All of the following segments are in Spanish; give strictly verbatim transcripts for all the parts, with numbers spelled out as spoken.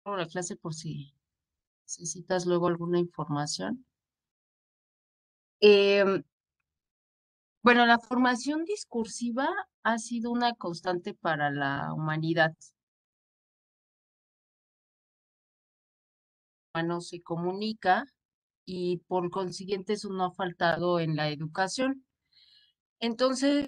Por la clase por si necesitas luego alguna información. Em, bueno, la formación discursiva ha sido una constante para la humanidad. El humano se comunica y por consiguiente eso no ha faltado en la educación. Entonces,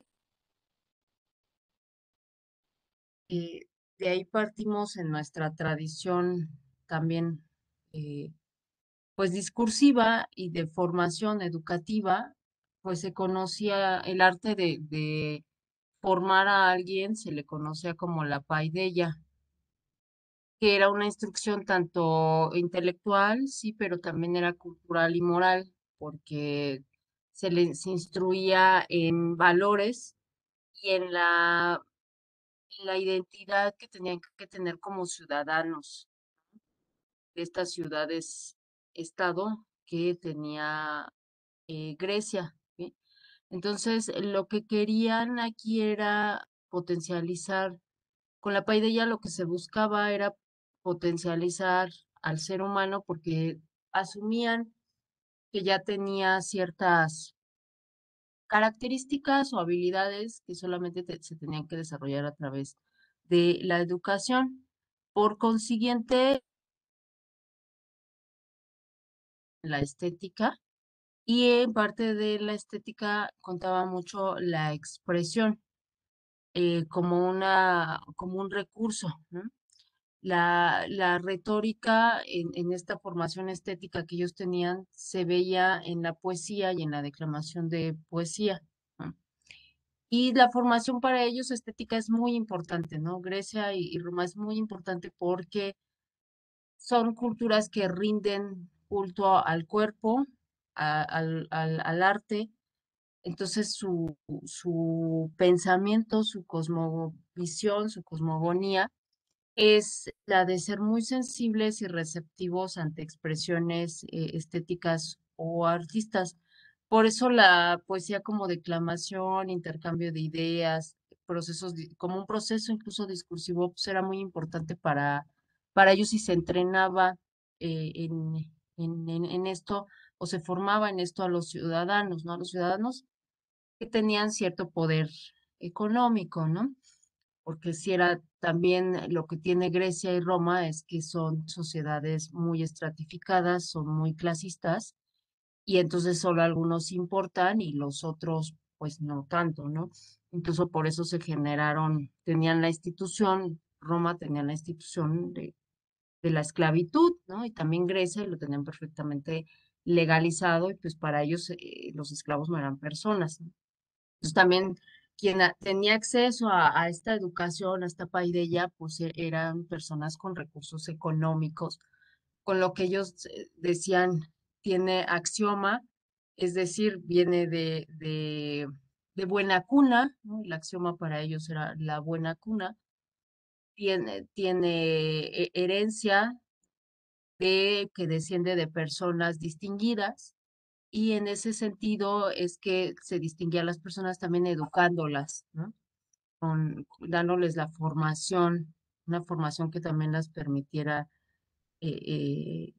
eh, de ahí partimos en nuestra tradición también, eh, pues discursiva y de formación educativa, pues se conocía el arte de, de formar a alguien, se le conocía como la paideia, que era una instrucción tanto intelectual, sí, pero también era cultural y moral, porque se les instruía en valores y en la, en la identidad que tenían que tener como ciudadanos de estas ciudades-estado que tenía eh, Grecia, ¿sí? Entonces, lo que querían aquí era potencializar, con la paideia lo que se buscaba era potencializar al ser humano porque asumían que ya tenía ciertas características o habilidades que solamente te- se tenían que desarrollar a través de la educación. Por consiguiente, la estética y en parte de la estética contaba mucho la expresión eh, como una, como un recurso, ¿no? La, la retórica en, en esta formación estética que ellos tenían se veía en la poesía y en la declamación de poesía, ¿no? Y la formación para ellos estética es muy importante, ¿no? Grecia y, y Roma es muy importante porque son culturas que rinden culto al cuerpo, a- al, al, al arte. Entonces su, su pensamiento, su cosmovisión, su cosmogonía es la de ser muy sensibles y receptivos ante expresiones eh, estéticas o artistas. Por eso la poesía como declamación, intercambio de ideas, procesos, di- como un proceso incluso discursivo, pues era muy importante para, para ellos y se entrenaba eh, en, en, en, en esto o se formaba en esto a los ciudadanos, ¿no? A los ciudadanos que tenían cierto poder económico, ¿no? Porque si era también lo que tiene Grecia y Roma es que son sociedades muy estratificadas, son muy clasistas, y entonces solo algunos importan y los otros pues no tanto, ¿no? Incluso por eso se generaron, tenían la institución, Roma tenía la institución de, de la esclavitud, ¿no? Y también Grecia y lo tenían perfectamente legalizado y pues para ellos eh, los esclavos no eran personas, ¿no? Entonces también quien a- tenía acceso a, a esta educación, a esta paideia, pues e- eran personas con recursos económicos, con lo que ellos eh, decían tiene axioma, es decir, viene de, de, de buena cuna, ¿no? El axioma para ellos era la buena cuna, tiene, tiene eh, herencia de que desciende de personas distinguidas y en ese sentido es que se distinguía a las personas también educándolas, ¿no? Con, dándoles la formación, una formación que también las permitiera. eh, eh,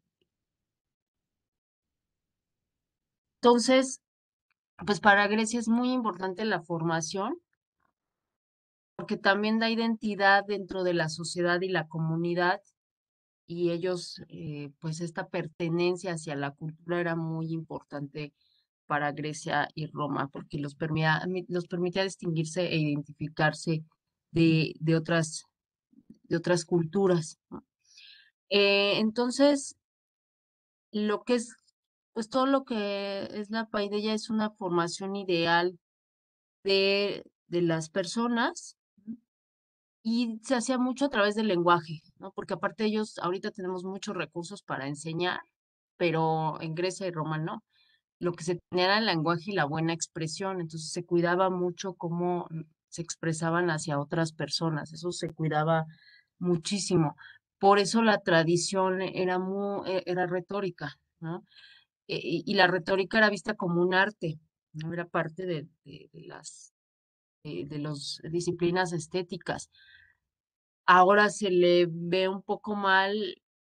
Entonces, pues para Grecia es muy importante la formación porque también da identidad dentro de la sociedad y la comunidad y ellos, eh, pues esta pertenencia hacia la cultura era muy importante para Grecia y Roma, porque los permitía, los permitía distinguirse e identificarse de, de otras, de otras culturas, ¿no? Eh, entonces, lo que es, pues todo lo que es la paideia es una formación ideal de, de las personas, ¿no? Y se hacía mucho a través del lenguaje, ¿no? Porque aparte ellos, ahorita tenemos muchos recursos para enseñar, pero en Grecia y Roma no. Lo que se tenía era el lenguaje y la buena expresión, entonces se cuidaba mucho cómo se expresaban hacia otras personas, eso se cuidaba muchísimo. Por eso la tradición era muy, e- era retórica, ¿no? E- Y, y la retórica era vista como un arte, ¿no? Era parte de, de, de las de, de las disciplinas estéticas. Ahora se le ve un poco mal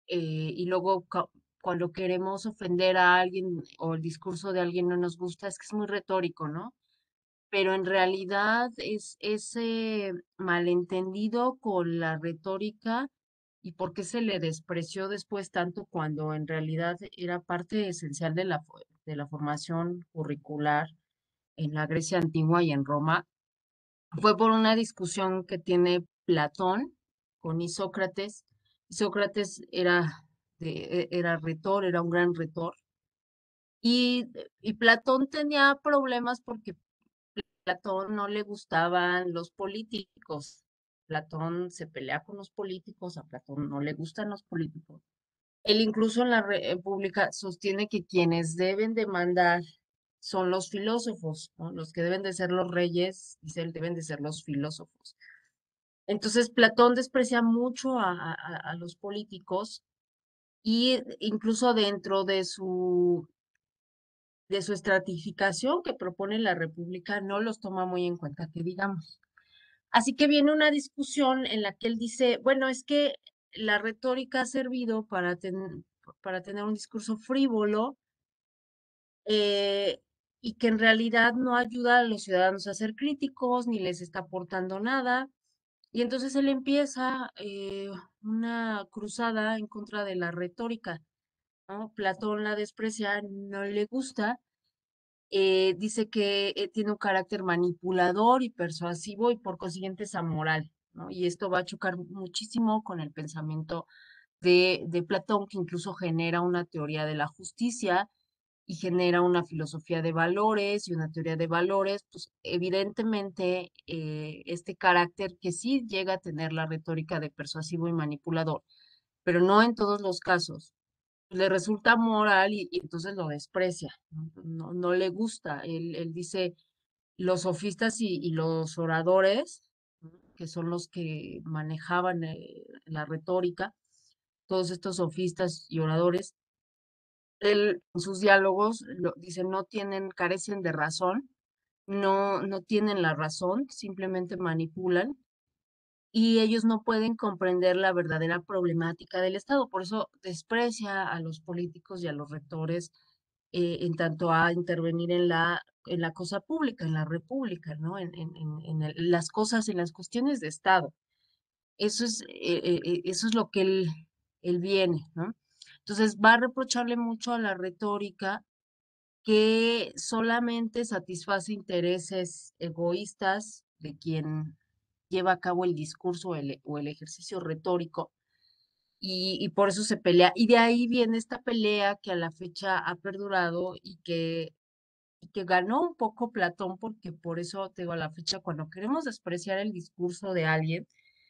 eh, y luego ca- cuando queremos ofender a alguien o el discurso de alguien no nos gusta, es que es muy retórico, ¿no? Pero en realidad es ese malentendido con la retórica y por qué se le despreció después tanto cuando en realidad era parte esencial de la, fo- de la formación curricular en la Grecia antigua y en Roma, fue por una discusión que tiene Platón con Isócrates. Isócrates era, de, e- era retor, era un gran retor. Y, y Platón tenía problemas porque Platón no le gustaban los políticos. Platón se pelea con los políticos, a Platón no le gustan los políticos. Él incluso en la República sostiene que quienes deben de mandar son los filósofos, ¿no? Los que deben de ser los reyes, dice él, deben de ser los filósofos. Entonces, Platón desprecia mucho a, a- a- a los políticos y incluso dentro de su, de su estratificación que propone la República no los toma muy en cuenta, que digamos. Así que viene una discusión en la que él dice, bueno, es que la retórica ha servido para, ten- para tener un discurso frívolo, eh, y que en realidad no ayuda a los ciudadanos a ser críticos ni les está aportando nada. Y entonces él empieza eh, una cruzada en contra de la retórica, ¿no? Platón la desprecia, no le gusta, eh, dice que eh, tiene un carácter manipulador y persuasivo y por consiguiente es amoral, ¿no? Y esto va a chocar muchísimo con el pensamiento de, de Platón, que incluso genera una teoría de la justicia y genera una filosofía de valores y una teoría de valores, pues evidentemente eh, este carácter que sí llega a tener la retórica de persuasivo y manipulador, pero no en todos los casos. Le resulta moral y, y entonces lo desprecia, no, no, no le gusta. Él, él dice, los sofistas y, y los oradores, ¿no? Que son los que manejaban eh, la retórica, todos estos sofistas y oradores, él en sus diálogos lo, dice, no tienen, carecen de razón, no, no tienen la razón, simplemente manipulan y ellos no pueden comprender la verdadera problemática del Estado. Por eso desprecia a los políticos y a los rectores eh, en tanto a intervenir en la, en la cosa pública, en la república, ¿no? En, en, en, en el- las cosas, en las cuestiones de Estado. Eso es, eh, eh, eh, eso es lo que él, él viene, ¿no? Entonces va a reprocharle mucho a la retórica que solamente satisface intereses egoístas de quien lleva a cabo el discurso el- o el ejercicio retórico y, y por eso se pelea. Y de ahí viene esta pelea que a la fecha ha perdurado y que, y que ganó un poco Platón, porque por eso te digo, a la fecha, cuando queremos despreciar el discurso de alguien,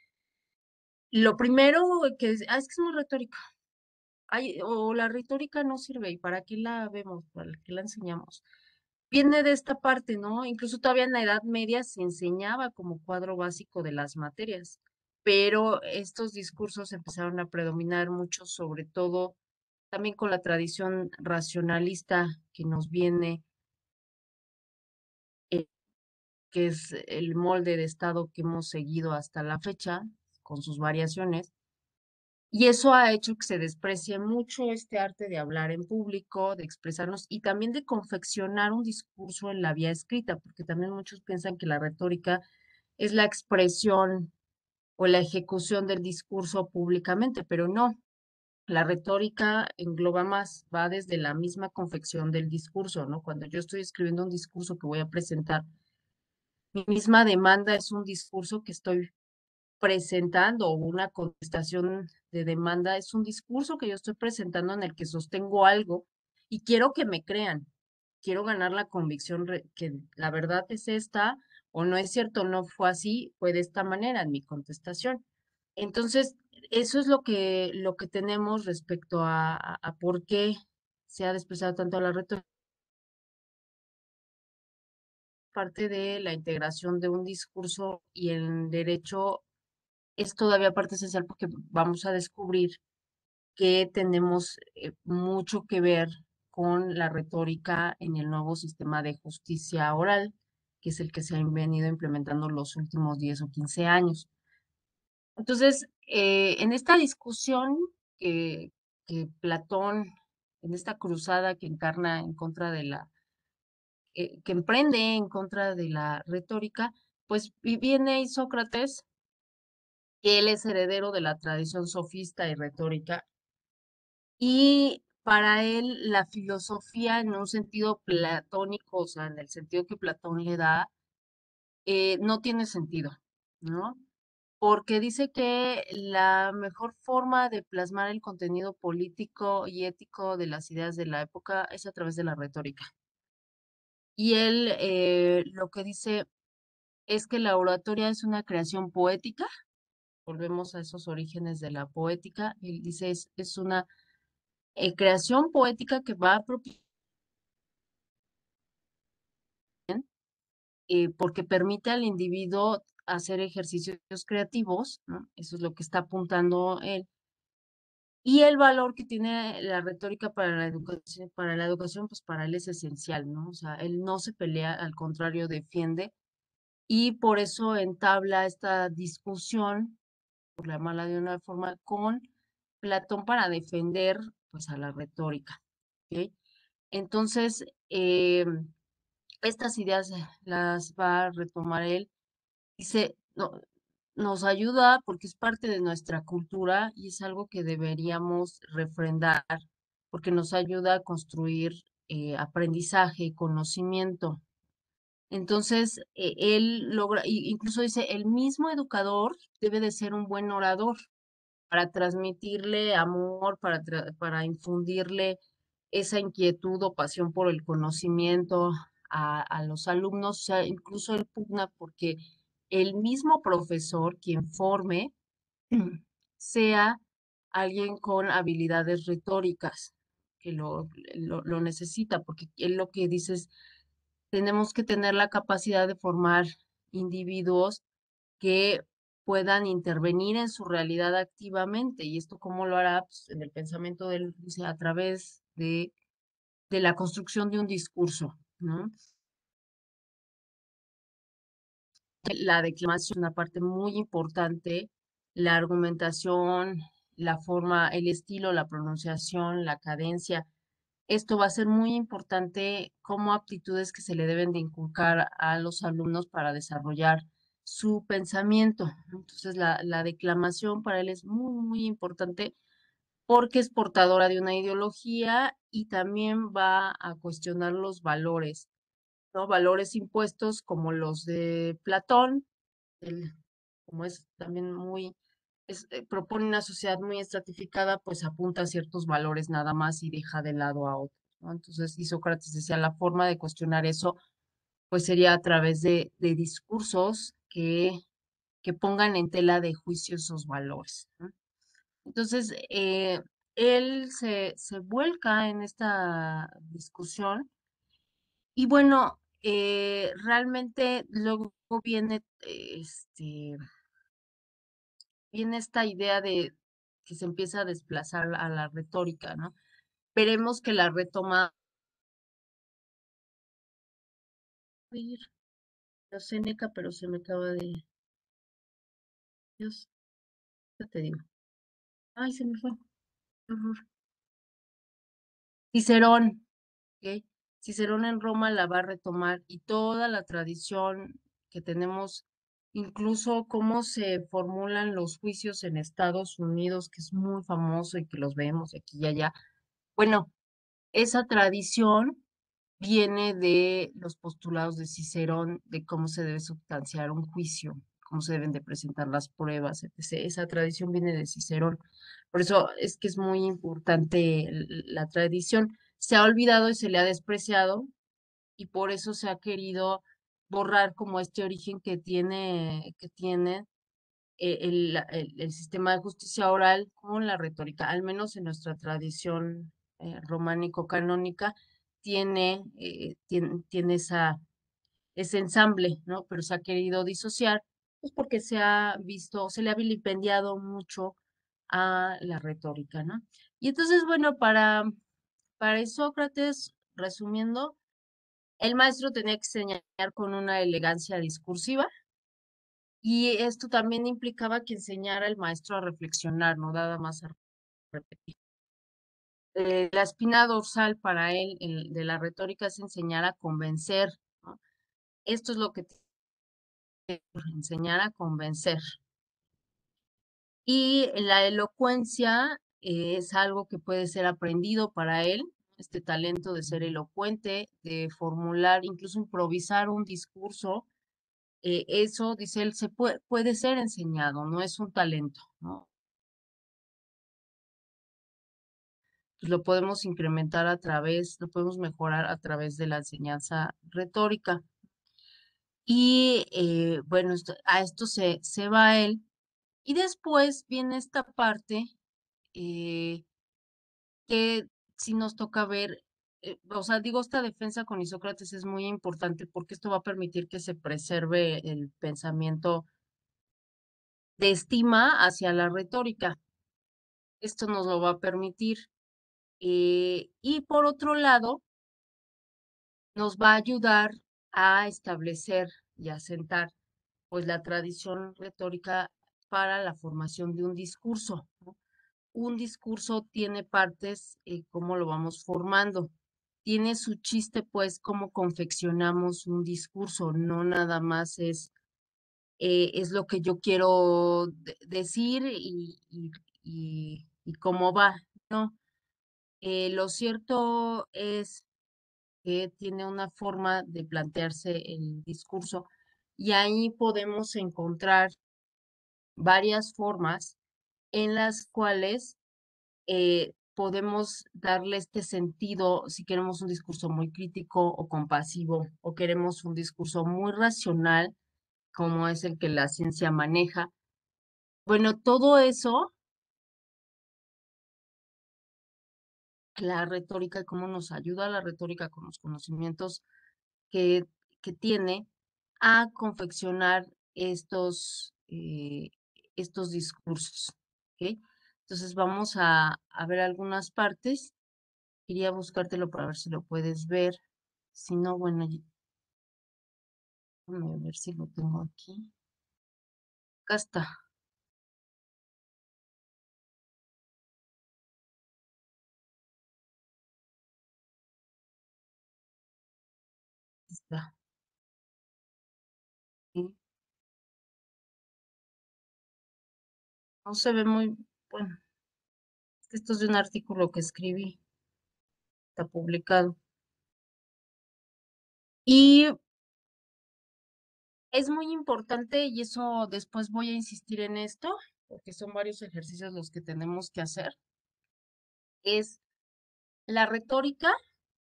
lo primero que es, ah, es que es muy retórico. Ay, o la retórica no sirve, ¿y para qué la vemos? ¿Para qué la enseñamos? Viene de esta parte, ¿no? Incluso todavía en la Edad Media se enseñaba como cuadro básico de las materias, pero estos discursos empezaron a predominar mucho, sobre todo también con la tradición racionalista que nos viene, eh, que es el molde de Estado que hemos seguido hasta la fecha, con sus variaciones. Y eso ha hecho que se desprecie mucho este arte de hablar en público, de expresarnos y también de confeccionar un discurso en la vía escrita, porque también muchos piensan que la retórica es la expresión o la ejecución del discurso públicamente, pero no. La retórica engloba más, va desde la misma confección del discurso, ¿no? Cuando yo estoy escribiendo un discurso que voy a presentar, mi misma demanda es un discurso que estoy presentando o una contestación de demanda es un discurso que yo estoy presentando en el que sostengo algo y quiero que me crean. Quiero ganar la convicción re- que la verdad es esta o no es cierto, no fue así, fue de esta manera en mi contestación. Entonces, eso es lo que, lo que tenemos respecto a, a, a por qué se ha despreciado tanto la retórica, parte de la integración de un discurso y el derecho es todavía parte esencial porque vamos a descubrir que tenemos eh, mucho que ver con la retórica en el nuevo sistema de justicia oral, que es el que se ha venido implementando los últimos diez o quince años. Entonces, eh, en esta discusión que, que Platón, en esta cruzada que encarna en contra de la, eh, que emprende en contra de la retórica, pues vi- viene ahí Sócrates, que él es heredero de la tradición sofista y retórica, y para él la filosofía en un sentido platónico, o sea, en el sentido que Platón le da, eh, no tiene sentido, ¿no? Porque dice que la mejor forma de plasmar el contenido político y ético de las ideas de la época es a través de la retórica. Y él eh, lo que dice es que la oratoria es una creación poética, volvemos a esos orígenes de la poética, él dice es, es una eh, creación poética que va a propiciar, eh, porque permite al individuo hacer ejercicios creativos, ¿no? Eso es lo que está apuntando él. Y el valor que tiene la retórica para la educación, para la educación, pues para él es esencial, ¿no? O sea, él no se pelea, al contrario, defiende, y por eso entabla esta discusión, por llamarla de una forma, con Platón para defender, pues, a la retórica, ¿ok? Entonces, eh, estas ideas las va a retomar él. Dice, no, nos ayuda porque es parte de nuestra cultura y es algo que deberíamos refrendar porque nos ayuda a construir eh, aprendizaje, conocimiento. Entonces, eh, él logra, y incluso dice, el mismo educador debe de ser un buen orador para transmitirle amor, para, tra- para infundirle esa inquietud o pasión por el conocimiento a, a los alumnos. O sea, incluso él pugna porque el mismo profesor quien forme sea alguien con habilidades retóricas, que lo, lo, lo necesita, porque él lo que dice es, tenemos que tener la capacidad de formar individuos que puedan intervenir en su realidad activamente. ¿Y esto cómo lo hará? Pues, en el pensamiento de él, dice, a través de, de la construcción de un discurso, ¿no? La declamación es una parte muy importante, la argumentación, la forma, el estilo, la pronunciación, la cadencia. Esto va a ser muy importante como aptitudes que se le deben de inculcar a los alumnos para desarrollar su pensamiento. Entonces, la, la declamación para él es muy, muy importante porque es portadora de una ideología y también va a cuestionar los valores, ¿no? Valores impuestos como los de Platón, el- como es también muy, es, eh, propone una sociedad muy estratificada, pues apunta a ciertos valores nada más y deja de lado a otros, ¿no? Entonces, y Sócrates decía, la forma de cuestionar eso, pues sería a través de, de discursos que, que pongan en tela de juicio esos valores, ¿no? Entonces, eh, él se, se vuelca en esta discusión y bueno, eh, realmente luego viene eh, este viene esta idea de que se empieza a desplazar a la retórica, ¿no? Veremos que la retoma ir a Séneca, pero se me acaba de, Dios, ya te digo. Ay, se me fue. Ujú. Cicerón, ¿ok? Cicerón en Roma la va a retomar y toda la tradición que tenemos, incluso cómo se formulan los juicios en Estados Unidos, que es muy famoso y que los vemos aquí y allá. Bueno, esa tradición viene de los postulados de Cicerón de cómo se debe sustanciar un juicio, cómo se deben de presentar las pruebas, etcétera. Esa tradición viene de Cicerón. Por eso es que es muy importante l- la tradición. Se ha olvidado y se le ha despreciado y por eso se ha querido borrar como este origen que tiene, que tiene eh, el, la- el- el sistema de justicia oral con la retórica, al menos en nuestra tradición eh, románico-canónica, tiene, eh, tiene, tiene esa, ese ensamble, ¿no? Pero se ha querido disociar, pues porque se ha visto, se le ha vilipendiado mucho a la retórica, ¿no? Y entonces, bueno, para, para Sócrates, resumiendo, el maestro tenía que enseñar con una elegancia discursiva, y esto también implicaba que enseñara al maestro a reflexionar, no nada más a... repetir. Eh, la espina dorsal para él el- de la retórica es enseñar a convencer, ¿no? Esto es lo que te enseñar a convencer. Y la elocuencia eh, es algo que puede ser aprendido para él, este talento de ser elocuente, de formular, incluso improvisar un discurso. Eh, eso, dice él, se puede, puede ser enseñado, no es un talento, ¿no? Pues lo podemos incrementar a través, lo podemos mejorar a través de la enseñanza retórica. Y eh, bueno, esto- a esto se, se va él. Y después viene esta parte eh, que si nos toca ver, eh, o sea, digo, esta defensa con Isócrates es muy importante porque esto va a permitir que se preserve el pensamiento de estima hacia la retórica. Esto nos lo va a permitir. Eh, y por otro lado, nos va a ayudar a establecer y a sentar pues la tradición retórica para la formación de un discurso, ¿no? Un discurso tiene partes, eh, cómo lo vamos formando. Tiene su chiste, pues, cómo confeccionamos un discurso, no nada más es, eh, es lo que yo quiero de- decir y, y, y, y cómo va, ¿no? Eh, lo cierto es que tiene una forma de plantearse el discurso y ahí podemos encontrar varias formas en las cuales eh, podemos darle este sentido si queremos un discurso muy crítico o compasivo o queremos un discurso muy racional, como es el que la ciencia maneja. Bueno, todo eso, la retórica, cómo nos ayuda la retórica con los conocimientos que, que tiene a confeccionar estos, eh, estos discursos. ¿Ok? Entonces vamos a, a ver algunas partes. Quería buscártelo para ver si lo puedes ver. Si no, bueno, y- déjame ver si lo tengo aquí. Acá está, está. Sí. No se ve muy, bueno, es que esto es de un artículo que escribí, está publicado. Y es muy importante, y eso después voy a insistir en esto, porque son varios ejercicios los que tenemos que hacer, es la retórica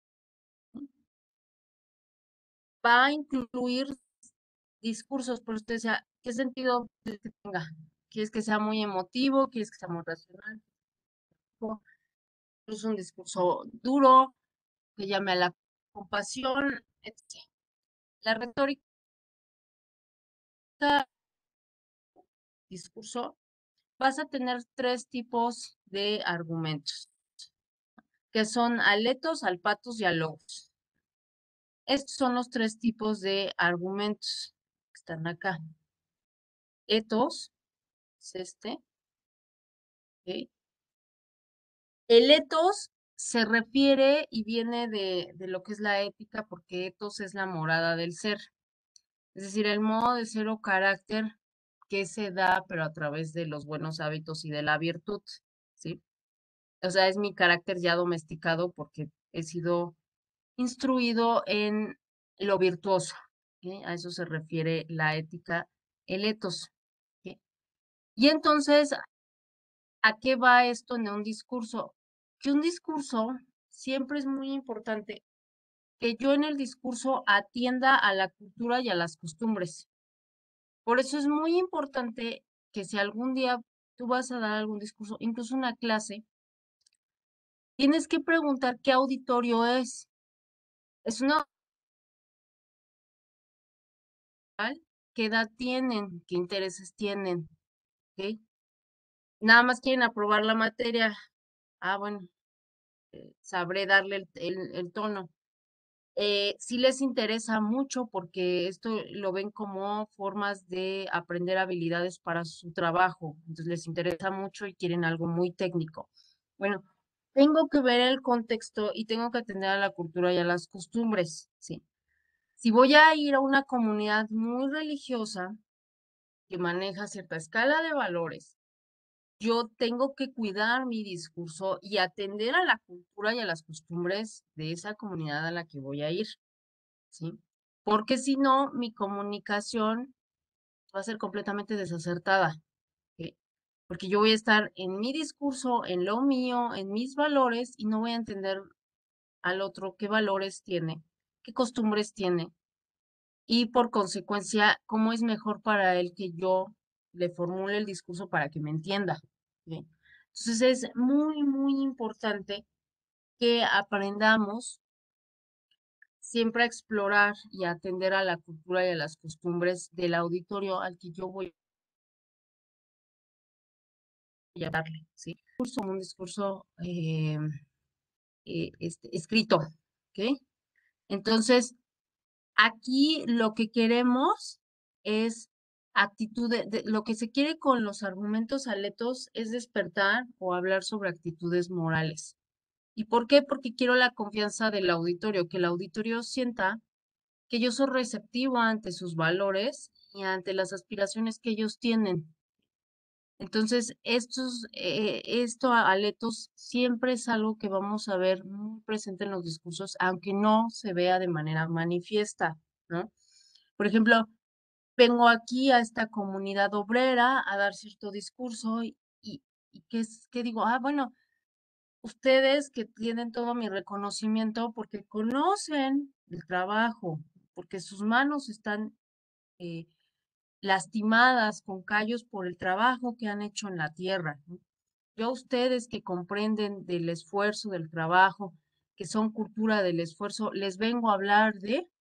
va a incluir discursos, pero usted decía, ¿qué sentido quieres que tenga? ¿Quieres que sea muy emotivo? ¿Quieres que sea muy racional? ¿O es un discurso duro, que llame a la compasión, etcétera? La retórica, discurso, vas a tener tres tipos de argumentos, que son aletos, alpatos y alogos. Estos son los tres tipos de argumentos que están acá. Etos es este, ¿ok? El etos se refiere y viene de, de lo que es la ética, porque etos es la morada del ser. Es decir, el modo de ser o carácter que se da, pero a través de los buenos hábitos y de la virtud, ¿sí? O sea, es mi carácter ya domesticado porque he sido instruido en lo virtuoso, ¿sí? A eso se refiere la ética, el etos, ¿sí? Y entonces, ¿a qué va esto en un discurso? Que un discurso siempre es muy importante que yo en el discurso atienda a la cultura y a las costumbres. Por eso es muy importante que si algún día tú vas a dar algún discurso, incluso una clase, tienes que preguntar qué auditorio es. Es una auditorio, qué edad tienen, qué intereses tienen, ¿ok? Nada más quieren aprobar la materia. Ah, bueno, eh, sabré darle el, el- el tono. Eh, sí les interesa mucho porque esto lo ven como formas de aprender habilidades para su trabajo. Entonces les interesa mucho y quieren algo muy técnico. Bueno, tengo que ver el contexto y tengo que atender a la cultura y a las costumbres, ¿sí? Si voy a ir a una comunidad muy religiosa que maneja cierta escala de valores, yo tengo que cuidar mi discurso y atender a la cultura y a las costumbres de esa comunidad a la que voy a ir, ¿sí? Porque si no, mi comunicación va a ser completamente desacertada, ¿ok? Porque yo voy a estar en mi discurso, en lo mío, en mis valores y no voy a entender al otro qué valores tiene, qué costumbres tiene y por consecuencia cómo es mejor para él que yo le formule el discurso para que me entienda, ¿sí? Entonces es muy, muy importante que aprendamos siempre a explorar y a atender a la cultura y a las costumbres del auditorio al que yo voy a darle, ¿sí? Curso, un discurso eh, eh, este, escrito, ¿ok? Entonces, aquí lo que queremos es actitud, de, de- lo que se quiere con los argumentos aletos es despertar o hablar sobre actitudes morales. ¿Y por qué? Porque quiero la confianza del auditorio, que el auditorio sienta que yo soy receptivo ante sus valores y ante las aspiraciones que ellos tienen. Entonces, estos, eh, esto a aletos siempre es algo que vamos a ver muy presente en los discursos, aunque no se vea de manera manifiesta, ¿no? Por ejemplo, vengo aquí a esta comunidad obrera a dar cierto discurso y, y, y ¿qué es, qué digo? Ah, bueno, ustedes que tienen todo mi reconocimiento porque conocen el trabajo, porque sus manos están eh, lastimadas con callos por el trabajo que han hecho en la tierra, ¿no? Yo a ustedes que comprenden del esfuerzo, del trabajo, que son cultura del esfuerzo, les vengo a hablar de, o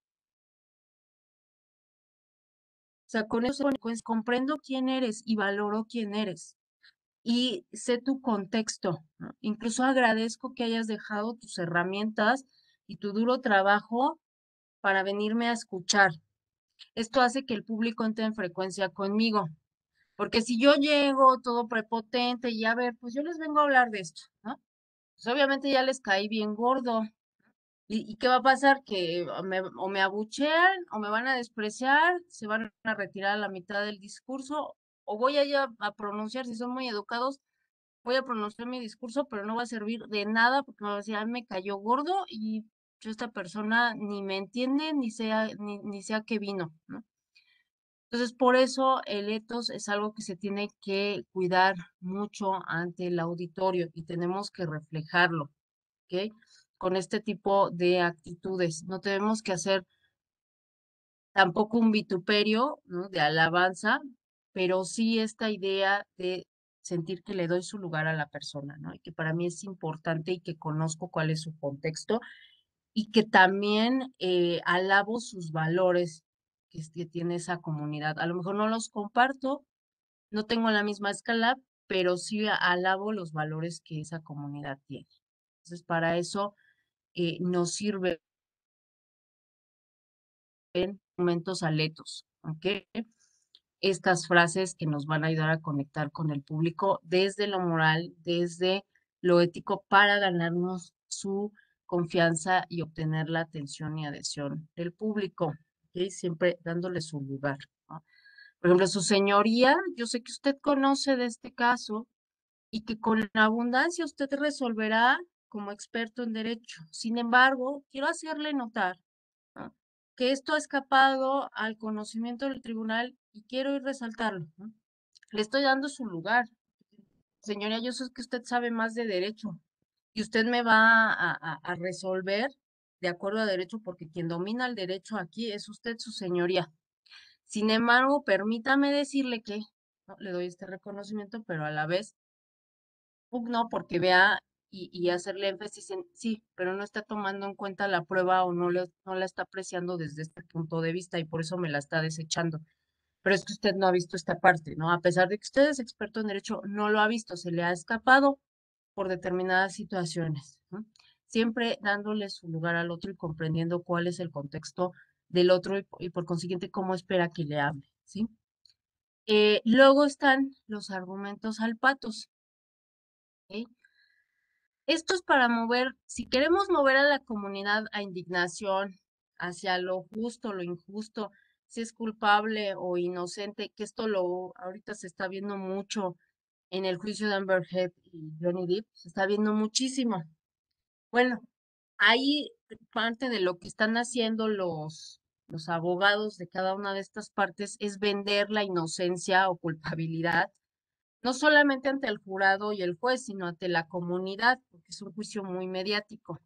sea, con eso pues, comprendo quién eres y valoro quién eres y sé tu contexto, ¿no? Incluso agradezco que hayas dejado tus herramientas y tu duro trabajo para venirme a escuchar. Esto hace que el público entre en frecuencia conmigo. Porque si yo llego todo prepotente y a ver, pues yo les vengo a hablar de esto, ¿no? Pues obviamente ya les caí bien gordo. ¿Y, y qué va a pasar? Que o me, o me abuchean, o me van a despreciar, se van a retirar a la mitad del discurso, o voy a ya a pronunciar, si son muy educados, voy a pronunciar mi discurso, pero no va a servir de nada porque me va a decir, "Ay, me cayó gordo y yo esta persona ni me entiende, ni sea, ni, ni sé a qué vino, ¿no?". Entonces, por eso el etos es algo que se tiene que cuidar mucho ante el auditorio y tenemos que reflejarlo, ¿ok? Con este tipo de actitudes. No tenemos que hacer tampoco un vituperio, ¿no? De alabanza, pero sí esta idea de sentir que le doy su lugar a la persona, ¿no? Y que para mí es importante y que conozco cuál es su contexto y que también eh, alabo sus valores que, es- que tiene esa comunidad. A lo mejor no los comparto, no tengo la misma escala, pero sí alabo los valores que esa comunidad tiene. Entonces, para eso eh, nos sirven momentos aletos, ¿ok? Estas frases que nos van a ayudar a conectar con el público desde lo moral, desde lo ético, para ganarnos su confianza y obtener la atención y adhesión del público, ¿ok? Siempre dándole su lugar, ¿no? Por ejemplo, su señoría, yo sé que usted conoce de este caso y que con abundancia usted resolverá como experto en derecho. Sin embargo, quiero hacerle notar, ¿no?, que esto ha escapado al conocimiento del tribunal y quiero ir resaltarlo, ¿no? Le estoy dando su lugar. Señoría, yo sé que usted sabe más de derecho y usted me va a, a- a resolver de acuerdo a derecho porque quien domina el derecho aquí es usted, su señoría. Sin embargo, permítame decirle que, ¿no?, le doy este reconocimiento, pero a la vez pugno porque vea y, y hacerle énfasis en sí, pero no está tomando en cuenta la prueba o no, le- no la está apreciando desde este punto de vista y por eso me la está desechando. Pero es que usted no ha visto esta parte, ¿no? A pesar de que usted es experto en derecho, no lo ha visto, se le ha escapado por determinadas situaciones, ¿no? Siempre dándole su lugar al otro y comprendiendo cuál es el contexto del otro y, po- y por consiguiente cómo espera que le hable, ¿sí? Eh, luego están los argumentos al patos, ¿ok? Esto es para mover, si queremos mover a la comunidad a indignación hacia lo justo, lo injusto, si es culpable o inocente, que esto lo ahorita se está viendo mucho en el juicio de Amber Heard y Johnny Depp, se está viendo muchísimo. Bueno, ahí parte de lo que están haciendo los, los abogados de cada una de estas partes es vender la inocencia o culpabilidad, no solamente ante el jurado y el juez, sino ante la comunidad, porque es un juicio muy mediático,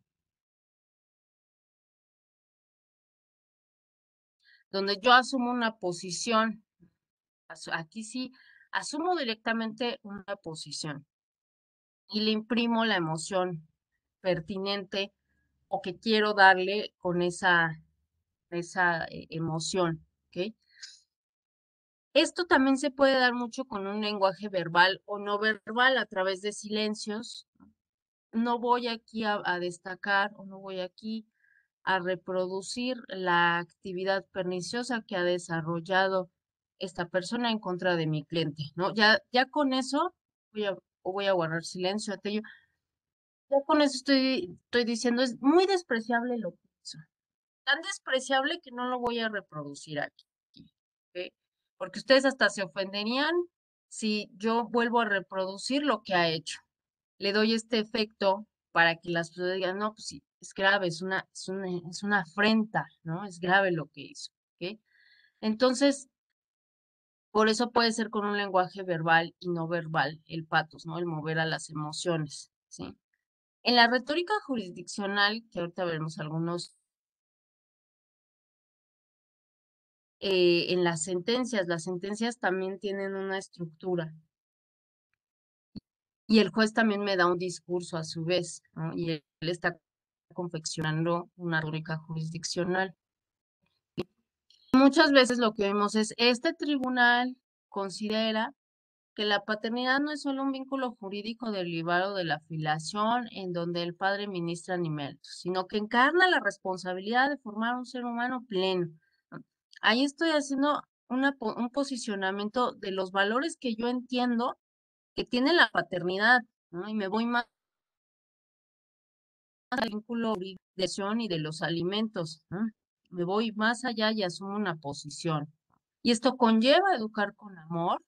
donde yo asumo una posición, asu- aquí sí, asumo directamente una posición y le imprimo la emoción pertinente o que quiero darle con esa, esa eh, emoción, ¿ok? Esto también se puede dar mucho con un lenguaje verbal o no verbal a través de silencios. No voy aquí a, a destacar o no voy aquí a reproducir la actividad perniciosa que ha desarrollado esta persona en contra de mi cliente, ¿no? Ya, ya con eso voy a, o voy a guardar silencio ante ello. Ya con eso estoy, estoy diciendo, es muy despreciable lo que hizo. Tan despreciable que no lo voy a reproducir aquí. ¿Ok? Porque ustedes hasta se ofenderían si yo vuelvo a reproducir lo que ha hecho. Le doy este efecto para que las personas digan, no, pues sí, es grave, es una, es una, es una afrenta, ¿no? Es grave lo que hizo, ¿ok? Entonces, por eso puede ser con un lenguaje verbal y no verbal, el patos, ¿no? El mover a las emociones, ¿sí? En la retórica jurisdiccional, que ahorita veremos algunos, eh, en las sentencias, las sentencias también tienen una estructura y el juez también me da un discurso a su vez, ¿no? Y él, él está confeccionando una retórica jurisdiccional. Muchas veces lo que vemos es, este tribunal considera que la paternidad no es solo un vínculo jurídico derivado de la filiación en donde el padre ministra alimentos, sino que encarna la responsabilidad de formar un ser humano pleno, ¿no? Ahí estoy haciendo una, po- un posicionamiento de los valores que yo entiendo que tiene la paternidad, ¿no? Y me voy más al vínculo de y de los alimentos, ¿no? Me voy más allá y asumo una posición. Y esto conlleva educar con amor,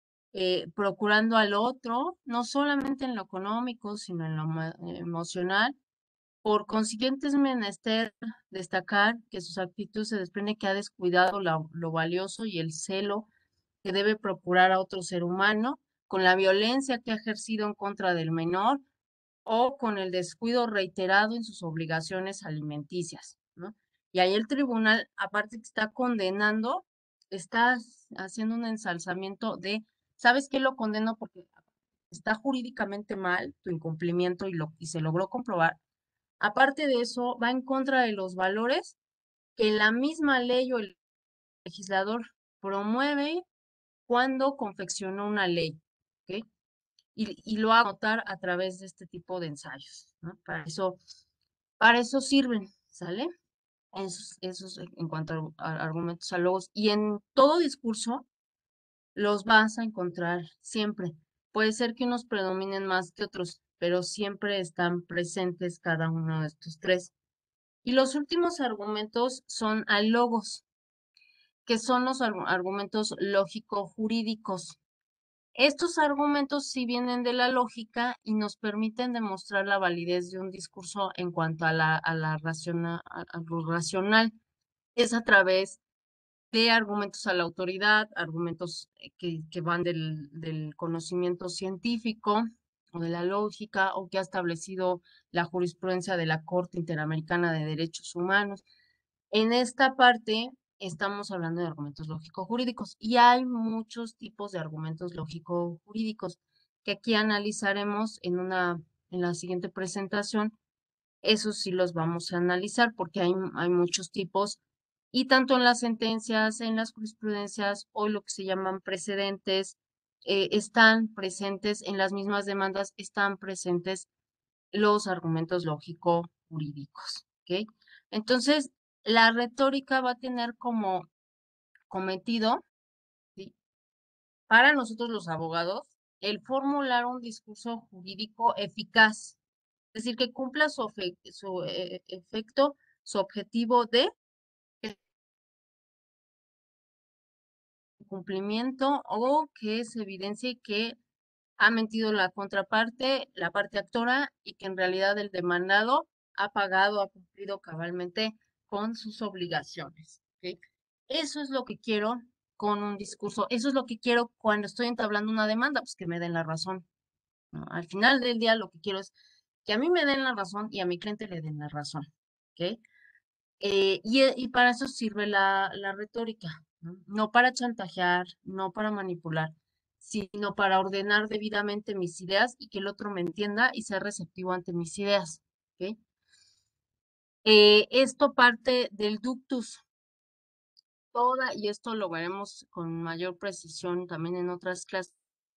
eh, procurando al otro, no solamente en lo económico, sino en lo ma- eh, emocional. Por consiguiente, es menester destacar que sus actitudes se desprende que ha descuidado la- lo valioso y el celo que debe procurar a otro ser humano, con la violencia que ha ejercido en contra del menor o con el descuido reiterado en sus obligaciones alimenticias, ¿no? Y ahí el tribunal, aparte que está condenando, está haciendo un ensalzamiento de, ¿sabes qué? Lo condeno porque está jurídicamente mal tu incumplimiento y, lo, y se logró comprobar. Aparte de eso, va en contra de los valores que la misma ley o el legislador promueve cuando confeccionó una ley, ¿ok? Y, y lo hago notar a través de este tipo de ensayos, ¿no? Para eso, para eso sirven, ¿sale? Esos, esos en cuanto a, a argumentos alogos. Y en todo discurso los vas a encontrar siempre. Puede ser que unos predominen más que otros, pero siempre están presentes cada uno de estos tres. Y los últimos argumentos son alogos, que son los argu- argumentos lógico-jurídicos. Estos argumentos sí vienen de la lógica y nos permiten demostrar la validez de un discurso en cuanto a la, a la raciona- a- a lo racional. Es a través de argumentos a la autoridad, argumentos eh, que, que van del, del conocimiento científico o de la lógica o que ha establecido la jurisprudencia de la Corte Interamericana de Derechos Humanos. En esta parte estamos hablando de argumentos lógico-jurídicos y hay muchos tipos de argumentos lógico-jurídicos que aquí analizaremos en una, en la siguiente presentación. Esos sí los vamos a analizar porque hay, hay muchos tipos y tanto en las sentencias, en las jurisprudencias o lo que se llaman precedentes, eh, están presentes en las mismas demandas, están presentes los argumentos lógico-jurídicos, ¿ok? Entonces, la retórica va a tener como cometido, ¿sí? Para nosotros los abogados, el formular un discurso jurídico eficaz, Es decir, que cumpla su, efe- su eh, efecto, su objetivo de cumplimiento o que se evidencie que ha mentido la contraparte, la parte actora, y que en realidad el demandado ha pagado, ha cumplido cabalmente con sus obligaciones. ¿Ok? Eso es lo que quiero con un discurso. Eso es lo que quiero cuando estoy entablando una demanda, pues que me den la razón. ¿No? Al final del día lo que quiero es que a mí me den la razón y a mi cliente le den la razón. ¿Ok? Eh, y, e- y para eso sirve la, la retórica, ¿no? No para chantajear, no para manipular, sino para ordenar debidamente mis ideas y que el otro me entienda y sea receptivo ante mis ideas. ¿Ok? Eh, esto parte del ductus, toda, y esto lo veremos con mayor precisión también en otras clases.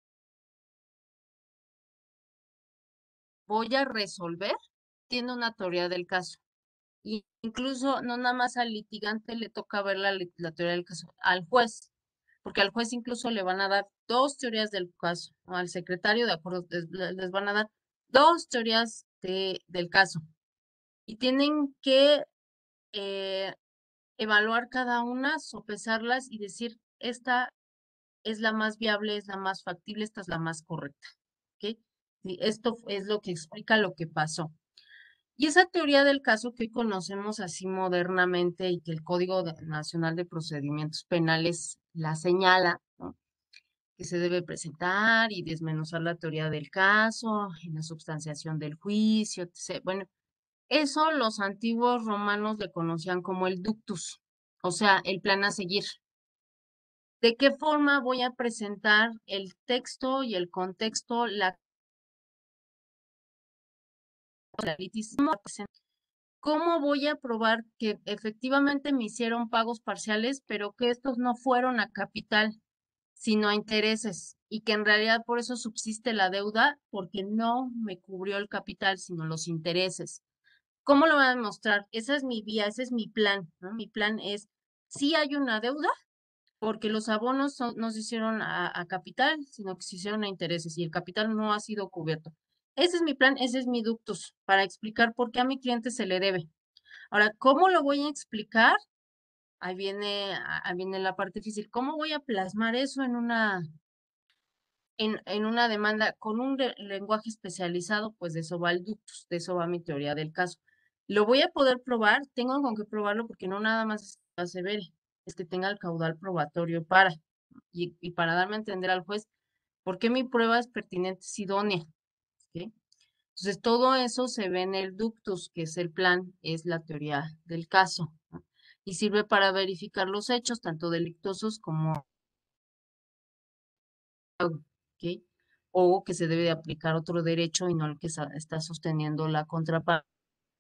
Voy a resolver, tiene una teoría del caso. Y incluso no nada más al litigante le toca ver la, li- la teoría del caso, al juez, porque al juez incluso le van a dar dos teorías del caso, o al secretario, de acuerdo, les, le- les van a dar dos teorías de, del caso. Y tienen que eh, evaluar cada una, sopesarlas y decir, esta es la más viable, es la más factible, esta es la más correcta. ¿Ok? Y esto es lo que explica lo que pasó. Y esa teoría del caso que hoy conocemos así modernamente y que el Código de- Nacional de Procedimientos Penales la señala, ¿no? Que se debe presentar y desmenuzar la teoría del caso y la substanciación del juicio, etcétera. Bueno, eso los antiguos romanos le conocían como el ductus, o sea, el plan a seguir. ¿De qué forma voy a presentar el texto y el contexto, la litis? ¿Cómo voy a probar que efectivamente me hicieron pagos parciales, pero que estos no fueron a capital, sino a intereses? Y que en realidad por eso subsiste la deuda, porque no me cubrió el capital, sino los intereses. ¿Cómo lo voy a demostrar? Esa es mi vía, ese es mi plan, ¿no? Mi plan es, sí hay una deuda, porque los abonos son- no se hicieron a, a capital, sino que se hicieron a intereses y el capital no ha sido cubierto. Ese es mi plan, ese es mi ductus, para explicar por qué a mi cliente se le debe. Ahora, ¿cómo lo voy a explicar? Ahí viene, a- ahí viene la parte difícil. ¿Cómo voy a plasmar eso en una, en, en una demanda con un le- lenguaje especializado? Pues de eso va el ductus, de eso va mi teoría del caso. ¿Lo voy a poder probar? Tengo con qué probarlo porque no nada más es que se ve, es que tenga el caudal probatorio para, y, y para darme a entender al juez por qué mi prueba es pertinente, es idónea. ¿Ok? Entonces, todo eso se ve en el ductus, que es el plan, es la teoría del caso, ¿no? Y sirve para verificar los hechos, tanto delictuosos como, ¿ok? O que se debe de aplicar otro derecho y no el que sa- está sosteniendo la contraparte.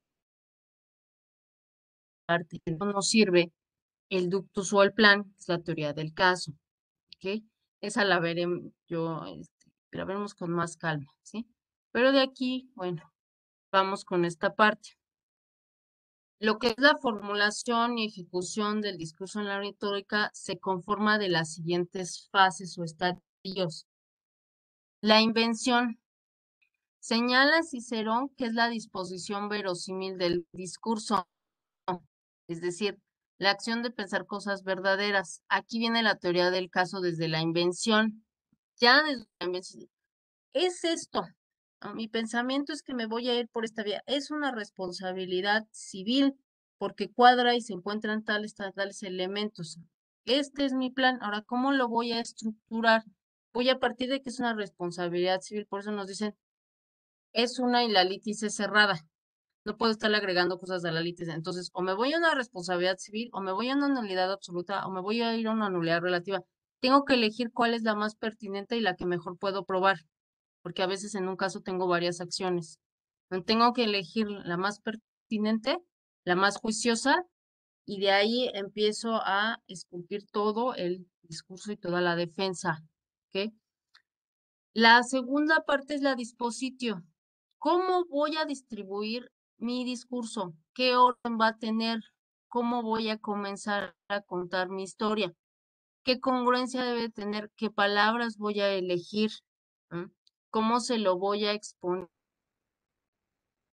No sirve el ductus o el plan, que es la teoría del caso, ¿ok? Esa la veremos, yo, este, la veremos con más calma, ¿sí? Pero de aquí, bueno, vamos con esta parte. Lo que es la formulación y ejecución del discurso en la retórica se conforma de las siguientes fases o estadios. La invención. Señala Cicerón que es la disposición verosímil del discurso, es decir, la acción de pensar cosas verdaderas. Aquí viene la teoría del caso desde la invención. Ya desde la invención, es esto. ¿No? Mi pensamiento es que me voy a ir por esta vía. Es una responsabilidad civil porque cuadra y se encuentran tales, tales, tales elementos. Este es mi plan. Ahora, ¿cómo lo voy a estructurar? Voy a partir de que es una responsabilidad civil. Por eso nos dicen, es una y la litis es cerrada. No puedo estarle agregando cosas a la litis. Entonces, o me voy a una responsabilidad civil, o me voy a una nulidad absoluta, o me voy a ir a una nulidad relativa. Tengo que elegir cuál es la más pertinente y la que mejor puedo probar porque a veces en un caso tengo varias acciones. Entonces, tengo que elegir la más pertinente, la más juiciosa, y de ahí empiezo a esculpir todo el discurso y toda la defensa. ¿Ok? La segunda parte es la dispositio. ¿Cómo voy a distribuir mi discurso? ¿Qué orden va a tener? ¿Cómo voy a comenzar a contar mi historia? ¿Qué congruencia debe tener? ¿Qué palabras voy a elegir? ¿Mm? ¿Cómo se lo voy a exponer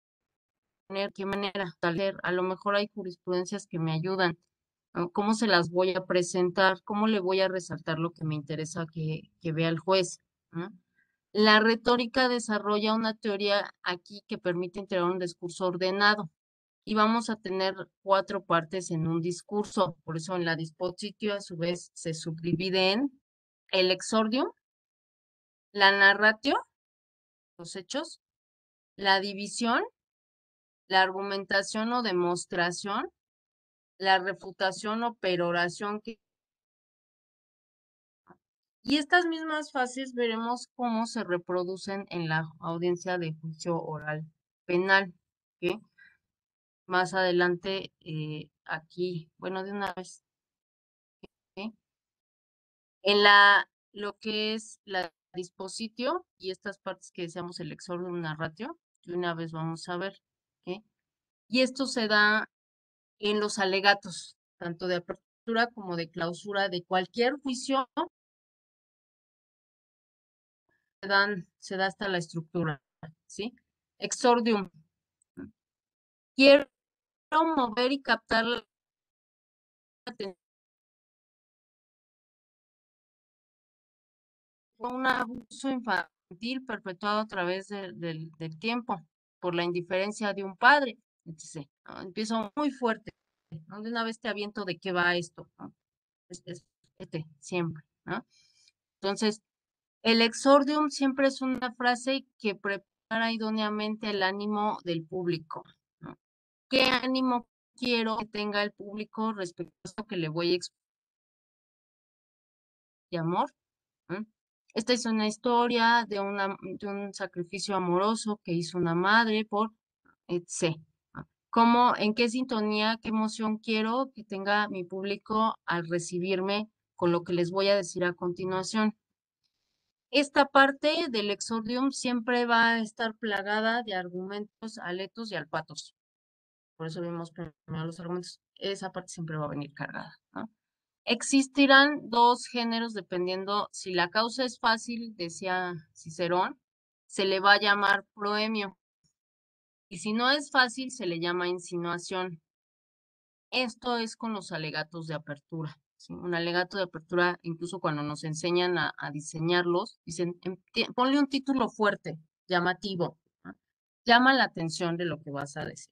qué manera, tal vez, a lo mejor hay jurisprudencias que me ayudan, ¿no? ¿Cómo se las voy a presentar? ¿Cómo le voy a resaltar lo que me interesa que, que vea el juez? ¿No? La retórica desarrolla una teoría aquí que permite integrar un discurso ordenado y vamos a tener cuatro partes en un discurso. Por eso en la dispositio a su vez se subdivide en el exordio, la narratio, los hechos, la división, la argumentación o demostración, la refutación o peroración. Que... Y estas mismas fases veremos cómo se reproducen en la audiencia de juicio oral penal. ¿Ok? Más adelante, eh, aquí, bueno, de una vez, ¿ok? En la, lo que es la dispositio y estas partes que decíamos el exordium narratio, de una vez vamos a ver, ¿ok? Y esto se da en los alegatos, tanto de apertura como de clausura de cualquier juicio, se dan, se da hasta la estructura, ¿sí? Exordium. Quiero mover y captar la atención. Un abuso infantil perpetuado a través de- del del tiempo por la indiferencia de un padre. Entonces, ¿no? Empiezo muy fuerte, ¿no? De una vez te aviento de qué va esto, ¿no? Es, es- este, siempre, ¿no? Entonces, el exordium siempre es una frase que prepara idóneamente el ánimo del público, ¿no? ¿Qué ánimo quiero que tenga el público respecto a esto que le voy a explicar de amor? ¿Mm? Esta es una historia de, una, de un sacrificio amoroso que hizo una madre por etcétera. ¿No? ¿Cómo, en qué sintonía, qué emoción quiero que tenga mi público al recibirme con lo que les voy a decir a continuación? Esta parte del exordium siempre va a estar plagada de argumentos, aletos y alpatos. Por eso vimos primero los argumentos. Esa parte siempre va a venir cargada, ¿no? Existirán dos géneros dependiendo si la causa es fácil, decía Cicerón, se le va a llamar proemio. Y si no es fácil, se le llama insinuación. Esto es con los alegatos de apertura. ¿Sí? Un alegato de apertura, incluso cuando nos enseñan a, a diseñarlos, dicen, em, ti- ponle un título fuerte, llamativo, ¿no? Llama la atención de lo que vas a decir.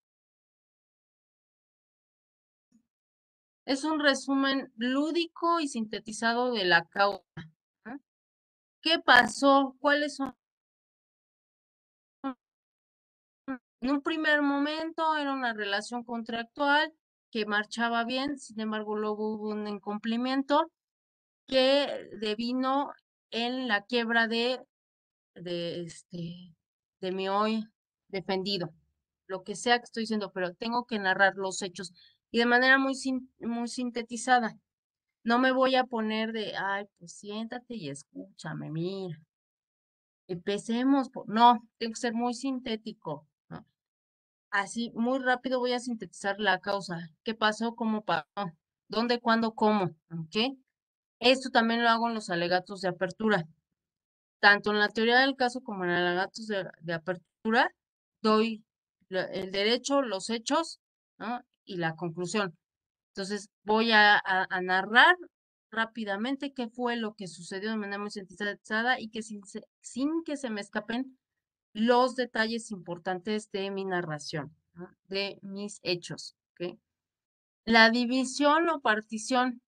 Es un resumen lúdico y sintetizado de la causa. ¿No? ¿Qué pasó? ¿Cuáles son? En un primer momento era una relación contractual que marchaba bien, sin embargo luego hubo un incumplimiento que devino en la quiebra de, de este de mi hoy defendido. Lo que sea que estoy diciendo, pero tengo que narrar los hechos y de manera muy sin- muy sintetizada. No me voy a poner de, ay, pues siéntate y escúchame, mira, empecemos por... No, tengo que ser muy sintético, ¿no? Así, muy rápido voy a sintetizar la causa. ¿Qué pasó? ¿Cómo pasó? ¿Dónde, cuándo, cómo? ¿Ok? Esto también lo hago en los alegatos de apertura. Tanto en la teoría del caso como en alegatos de, de apertura, doy la- el derecho, los hechos, ¿no? Y la conclusión. Entonces, voy a, a- a narrar rápidamente qué fue lo que sucedió de manera muy sintetizada y que sin, se- sin que se me escapen los detalles importantes de mi narración, ¿no? De mis hechos. ¿Ok? La división o partición.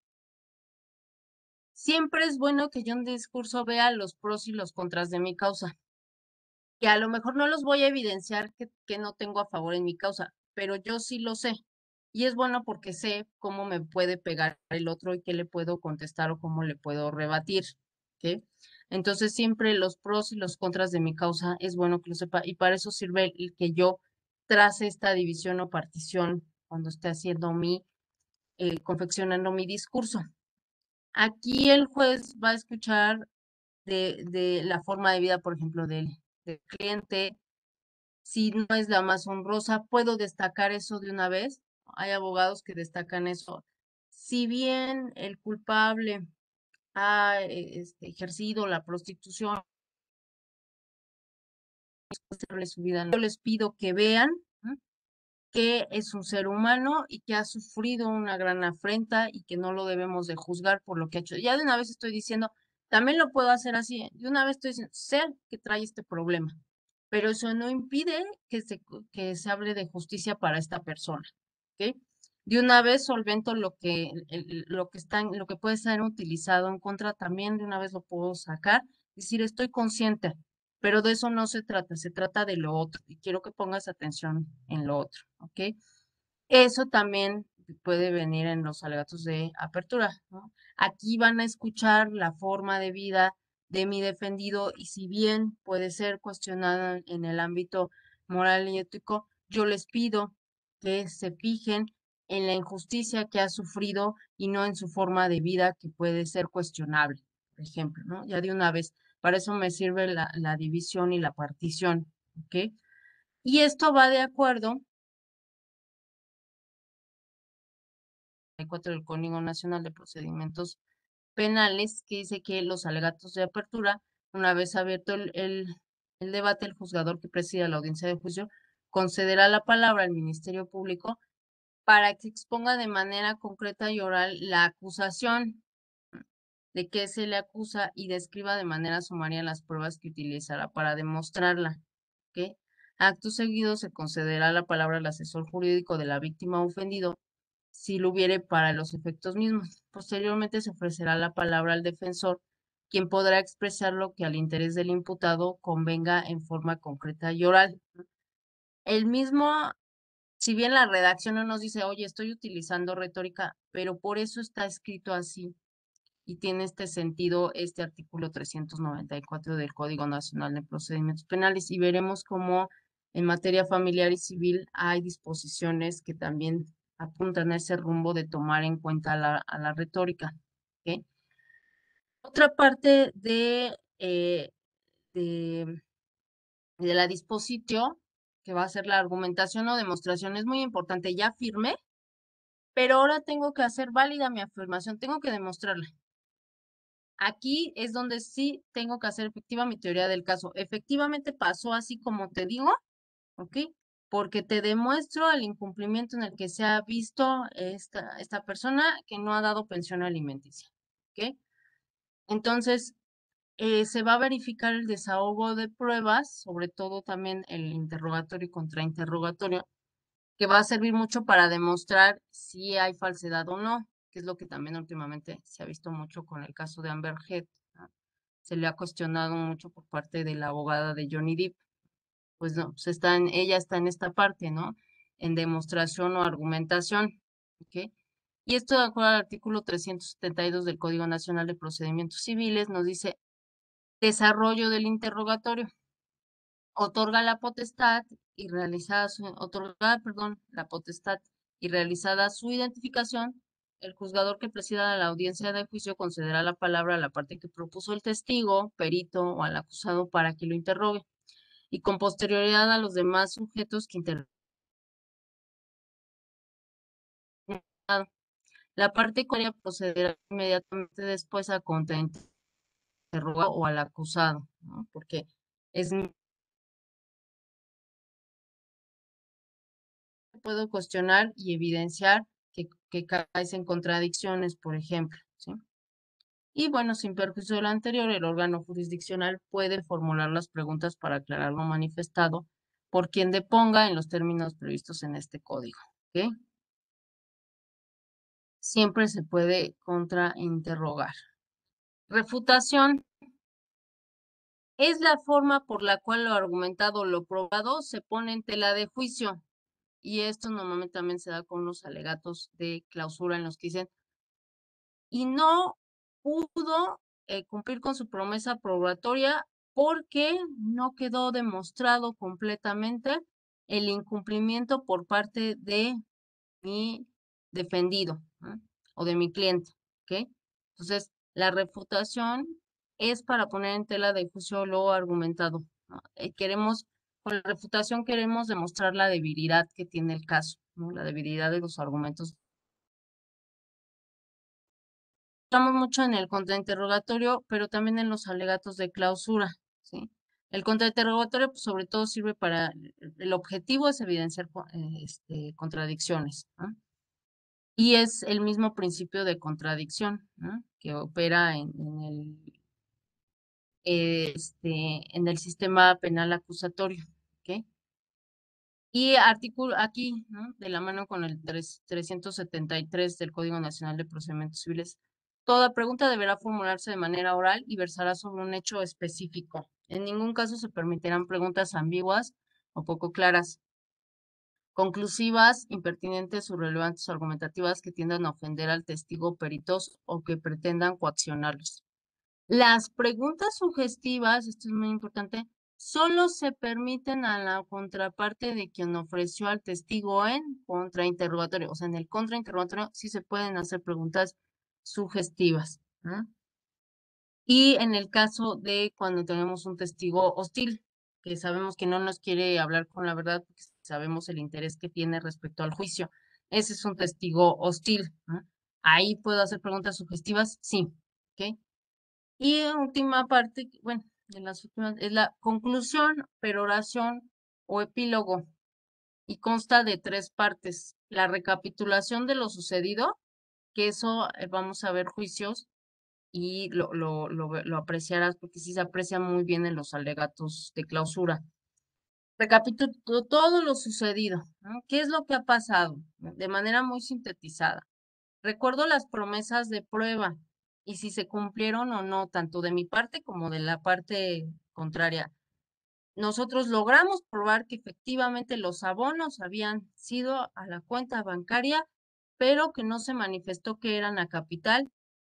Siempre es bueno que yo en un discurso vea los pros y los contras de mi causa, que a lo mejor no los voy a evidenciar que, que no tengo a favor en mi causa, pero yo sí lo sé. Y es bueno porque sé cómo me puede pegar el otro y qué le puedo contestar o cómo le puedo rebatir. ¿Ok? Entonces siempre los pros y los contras de mi causa es bueno que lo sepa y para eso sirve el que yo trace esta división o partición cuando esté haciendo mi, eh, confeccionando mi discurso. Aquí el juez va a escuchar de, de la forma de vida, por ejemplo, del, del cliente. Si no es la más honrosa, puedo destacar eso de una vez. Hay abogados que destacan eso. Si bien el culpable ha eh, este, ejercido la prostitución, su vida, yo les pido que vean, ¿no? que es un ser humano y que ha sufrido una gran afrenta y que no lo debemos de juzgar por lo que ha hecho. Ya de una vez estoy diciendo, también lo puedo hacer así, ¿eh? De una vez estoy diciendo, ser que trae este problema, pero eso no impide que se, que se hable de justicia para esta persona, ¿ok? De una vez solvento lo que, el- lo que está, en- lo que puede ser utilizado en contra, también de una vez lo puedo sacar, decir, estoy consciente, pero de eso no se trata, se trata de lo otro, y quiero que pongas atención en lo otro, ¿ok? Eso también puede venir en los alegatos de apertura, ¿no? Aquí van a escuchar la forma de vida de mi defendido y si bien puede ser cuestionada en el ámbito moral y ético, yo les pido que se fijen en la injusticia que ha sufrido y no en su forma de vida que puede ser cuestionable, por ejemplo, ¿no? Ya de una vez, para eso me sirve la, la división y la partición, ¿ok? Y esto va de acuerdo cuatro del Código Nacional de Procedimientos Penales, que dice que los alegatos de apertura, una vez abierto el, el, el debate, el juzgador que presida la audiencia de juicio concederá la palabra al Ministerio Público para que exponga de manera concreta y oral la acusación de que se le acusa y describa de manera sumaria las pruebas que utilizará para demostrarla. ¿Ok? Acto seguido se concederá la palabra al asesor jurídico de la víctima ofendido si lo hubiere para los efectos mismos. Posteriormente se ofrecerá la palabra al defensor, quien podrá expresar lo que al interés del imputado convenga en forma concreta y oral. El mismo, si bien la redacción no nos dice, oye, estoy utilizando retórica, pero por eso está escrito así y tiene este sentido este artículo trescientos noventa y cuatro del Código Nacional de Procedimientos Penales y veremos cómo en materia familiar y civil hay disposiciones que también apuntan a ese rumbo de tomar en cuenta la, a la retórica. ¿Ok? Otra parte de, eh, de, de la disposición, que va a ser la argumentación o demostración, es muy importante. Ya firmé, pero ahora tengo que hacer válida mi afirmación, tengo que demostrarla. Aquí es donde sí tengo que hacer efectiva mi teoría del caso. Efectivamente pasó así como te digo, ¿ok? Porque te demuestro el incumplimiento en el que se ha visto esta, esta persona que no ha dado pensión alimenticia, ¿ok? Entonces, eh, se va a verificar el desahogo de pruebas, sobre todo también el interrogatorio y contrainterrogatorio, que va a servir mucho para demostrar si hay falsedad o no, que es lo que también últimamente se ha visto mucho con el caso de Amber Heard, ¿no? Se le ha cuestionado mucho por parte de la abogada de Johnny Depp, pues no, pues está en, ella está en esta parte, ¿no? En demostración o argumentación, ¿ok? Y esto de acuerdo al artículo trescientos setenta y dos del Código Nacional de Procedimientos Civiles nos dice desarrollo del interrogatorio. Otorga la potestad y realizada su, otorgada, perdón, la potestad y realizada su identificación, el juzgador que presida la audiencia de juicio concederá la palabra a la parte que propuso el testigo, perito o al acusado para que lo interrogue y con posterioridad a los demás sujetos que interrogan. La parte cuya procederá inmediatamente después a contrainterrogar o al acusado, ¿no? Porque es puedo cuestionar y evidenciar que, que caes en contradicciones, por ejemplo, ¿sí? Y bueno, sin perjuicio de lo anterior, el órgano jurisdiccional puede formular las preguntas para aclarar lo manifestado por quien deponga en los términos previstos en este código, ¿ok? Siempre se puede contrainterrogar. Refutación es la forma por la cual lo argumentado o lo probado se pone en tela de juicio. Y esto normalmente también se da con los alegatos de clausura en los que dicen y no pudo eh, cumplir con su promesa probatoria porque no quedó demostrado completamente el incumplimiento por parte de mi defendido, ¿no? O de mi cliente, ¿ok? Entonces, la refutación es para poner en tela de juicio lo argumentado, ¿no? Eh, queremos, con la refutación queremos demostrar la debilidad que tiene el caso, ¿no? La debilidad de los argumentos entramos mucho en el contrainterrogatorio, pero también en los alegatos de clausura, ¿sí? El contrainterrogatorio, pues, sobre todo sirve para, el objetivo es evidenciar co- eh, este, contradicciones, ¿no? Y es el mismo principio de contradicción, ¿no? Que opera en, en el, eh, este, en el sistema penal acusatorio, ¿ok? Y artículo aquí, ¿no? De la mano con el tres- trescientos setenta y tres del Código Nacional de Procedimientos Civiles, toda pregunta deberá formularse de manera oral y versará sobre un hecho específico. En ningún caso se permitirán preguntas ambiguas o poco claras, conclusivas, impertinentes o relevantes o argumentativas que tiendan a ofender al testigo, peritos o que pretendan coaccionarlos. Las preguntas sugestivas, esto es muy importante, solo se permiten a la contraparte de quien ofreció al testigo en contrainterrogatorio. O sea, en el contrainterrogatorio sí se pueden hacer preguntas sugestivas, ¿no? Y en el caso de cuando tenemos un testigo hostil, que sabemos que no nos quiere hablar con la verdad porque sabemos el interés que tiene respecto al juicio. Ese es un testigo hostil, ¿no? Ahí puedo hacer preguntas sugestivas, sí. ¿Ok? Y en última parte, bueno, de las últimas, es la conclusión, peroración o epílogo, y consta de tres partes. La recapitulación de lo sucedido, que eso eh, vamos a ver juicios y lo, lo, lo, ve- lo apreciarás porque sí se aprecia muy bien en los alegatos de clausura. Recapitulo todo lo sucedido, ¿no? ¿Qué es lo que ha pasado? De manera muy sintetizada. Recuerdo las promesas de prueba y si se cumplieron o no, tanto de mi parte como de la parte contraria. Nosotros logramos probar que efectivamente los abonos habían sido a la cuenta bancaria, pero que no se manifestó que eran a capital,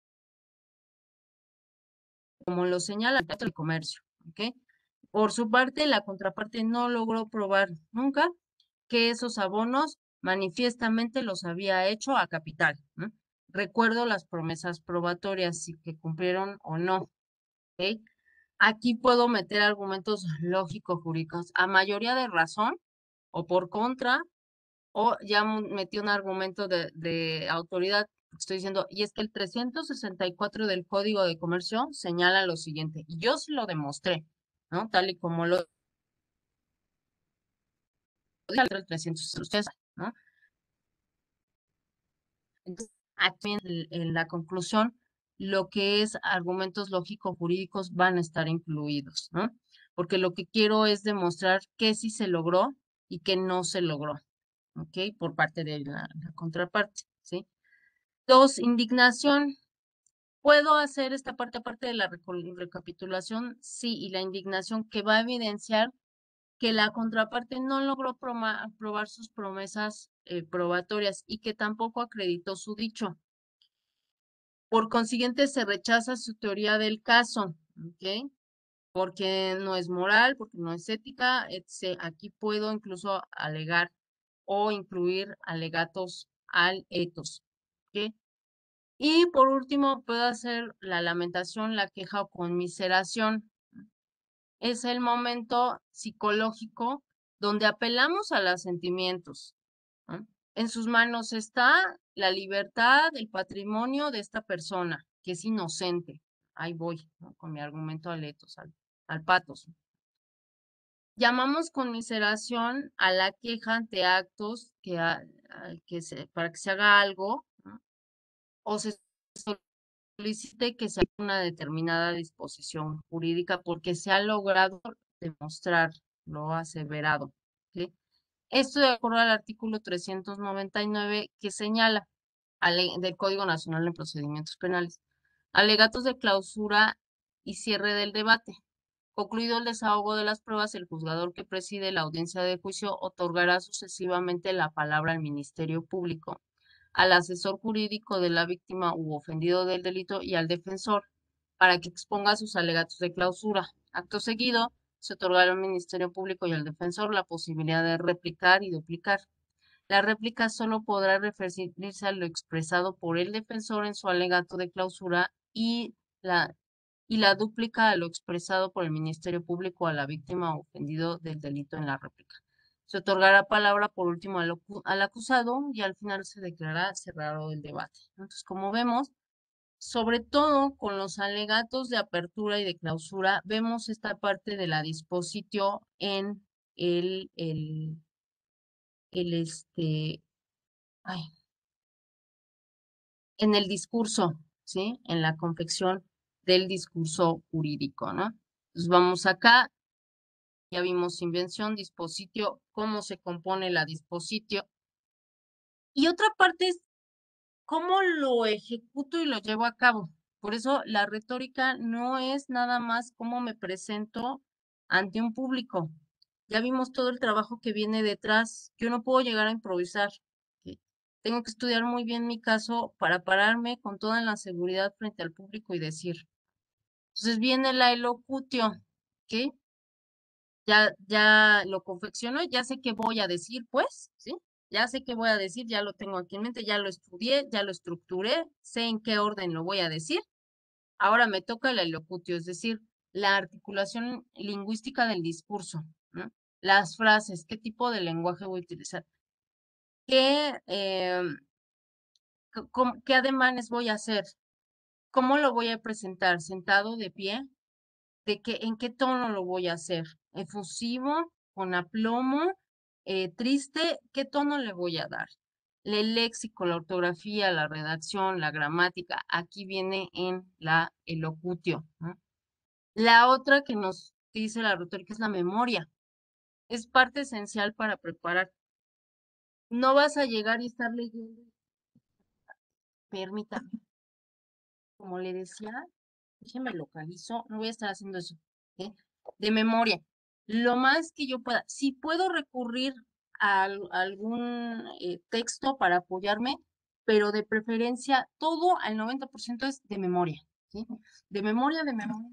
como lo señala el Trato de Comercio. ¿Ok? Por su parte, la contraparte no logró probar nunca que esos abonos manifiestamente los había hecho a capital, ¿no? Recuerdo las promesas probatorias, si que cumplieron o no, ¿ok? Aquí puedo meter argumentos lógicos jurídicos a mayoría de razón o por contra, o ya mu- metí un argumento de, de autoridad. Estoy diciendo, y es que el trescientos sesenta y cuatro del Código de Comercio señala lo siguiente, y yo sí lo demostré, ¿no? Tal y como lo dice el trescientos sesenta y ustedes, ¿no? Entonces, aquí en, en la conclusión, lo que es argumentos lógicos jurídicos van a estar incluidos, ¿no? Porque lo que quiero es demostrar que sí se logró y que no se logró, ¿ok? Por parte de la, la contraparte, ¿sí? Dos, indignación. ¿Puedo hacer esta parte aparte de la reco- recapitulación? Sí, y la indignación que va a evidenciar que la contraparte no logró proma- probar sus promesas eh, probatorias y que tampoco acreditó su dicho. Por consiguiente, se rechaza su teoría del caso, ¿ok? Porque no es moral, porque no es ética, etcétera. Aquí puedo incluso alegar o incluir alegatos al etos, ¿ok? Y por último, puedo hacer la lamentación, la queja o conmiseración. Es el momento psicológico donde apelamos a los sentimientos, ¿no? En sus manos está la libertad, el patrimonio de esta persona, que es inocente. Ahí voy, ¿no? Con mi argumento al etos, al, al patos. Llamamos conmiseración a la queja ante actos que, ha- a- que se, para que se haga algo, ¿no? O se solicite que se haga una determinada disposición jurídica porque se ha logrado demostrar lo aseverado. ¿Sí? Esto de acuerdo al artículo trescientos noventa y nueve que señala ale- del Código Nacional de Procedimientos Penales. Alegatos de clausura y cierre del debate. Concluido el desahogo de las pruebas, el juzgador que preside la audiencia de juicio otorgará sucesivamente la palabra al Ministerio Público, al asesor jurídico de la víctima u ofendido del delito y al defensor para que exponga sus alegatos de clausura. Acto seguido, se otorgará al Ministerio Público y al defensor la posibilidad de replicar y duplicar. La réplica solo podrá referirse a lo expresado por el defensor en su alegato de clausura y la, y la dúplica a lo expresado por el Ministerio Público a la víctima o ofendido del delito en la réplica. Se otorgará palabra por último al, al acusado y al final se declarará cerrado el debate. Entonces, como vemos, Sobre todo con los alegatos de apertura y de clausura, vemos esta parte de la dispositio en el, el, el este, ay, en el discurso, ¿sí? En la confección del discurso jurídico, ¿no? Entonces vamos acá, ya vimos invención, dispositio, cómo se compone la dispositio. Y otra parte es cómo lo ejecuto y lo llevo a cabo. Por eso la retórica no es nada más cómo me presento ante un público. Ya vimos todo el trabajo que viene detrás. Yo no puedo llegar a improvisar. ¿Sí? Tengo que estudiar muy bien mi caso para pararme con toda la seguridad frente al público y decir. Entonces viene la elocutio, ¿ok? Ya, ya lo confecciono, ya sé qué voy a decir, pues, ¿sí? Ya sé qué voy a decir, ya lo tengo aquí en mente, ya lo estudié, ya lo estructuré, sé en qué orden lo voy a decir. Ahora me toca la elocutio, es decir, la articulación lingüística del discurso, ¿no? Las frases, qué tipo de lenguaje voy a utilizar, qué, eh, c- cómo- qué ademanes voy a hacer, cómo lo voy a presentar, sentado, de pie, de qué, en qué tono lo voy a hacer, efusivo, con aplomo, eh, triste, qué tono le voy a dar. El léxico, la ortografía, la redacción, la gramática, aquí viene en la elocutio, ¿no? La otra que nos dice la retórica es la memoria. Es parte esencial para preparar. No vas a llegar y estar leyendo, permítame, como le decía, déjeme localizo, no voy a estar haciendo eso, ¿ok? De memoria. Lo más que yo pueda, si puedo recurrir a, al- algún eh, texto para apoyarme, pero de preferencia todo al noventa por ciento es de memoria, ¿sí? De memoria, de memoria,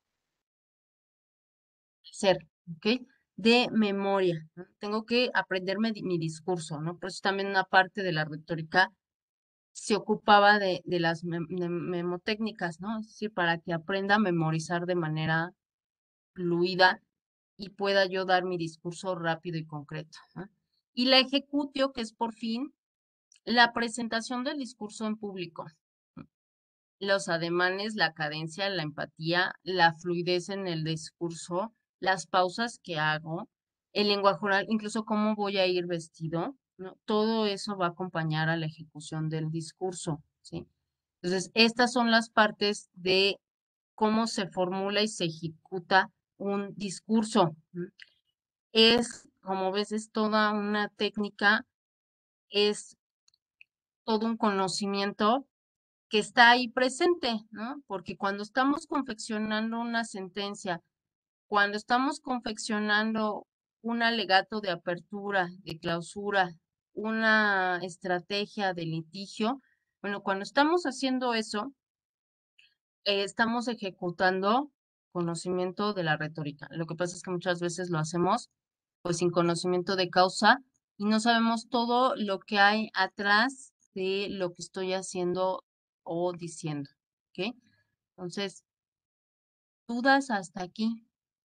ser, ¿ok? De memoria, ¿no? Tengo que aprenderme di- mi discurso, ¿no? Por eso también una parte de la retórica se ocupaba de, de las mem- de memotécnicas, ¿no? Es decir, para que aprenda a memorizar de manera fluida y pueda yo dar mi discurso rápido y concreto, ¿no? Y la ejecutio, que es por fin la presentación del discurso en público, ¿no? Los ademanes, la cadencia, la empatía, la fluidez en el discurso, las pausas que hago, el lenguaje oral, incluso cómo voy a ir vestido, ¿no? Todo eso va a acompañar a la ejecución del discurso, ¿sí? Entonces, estas son las partes de cómo se formula y se ejecuta un discurso, ¿no? Es, como ves, es toda una técnica, es todo un conocimiento que está ahí presente, ¿no? Porque cuando estamos confeccionando una sentencia, cuando estamos confeccionando un alegato de apertura, de clausura, una estrategia de litigio, bueno, cuando estamos haciendo eso, eh, estamos ejecutando conocimiento de la retórica. Lo que pasa es que muchas veces lo hacemos pues sin conocimiento de causa y no sabemos todo lo que hay atrás de lo que estoy haciendo o diciendo, ¿ok? Entonces, dudas hasta aquí,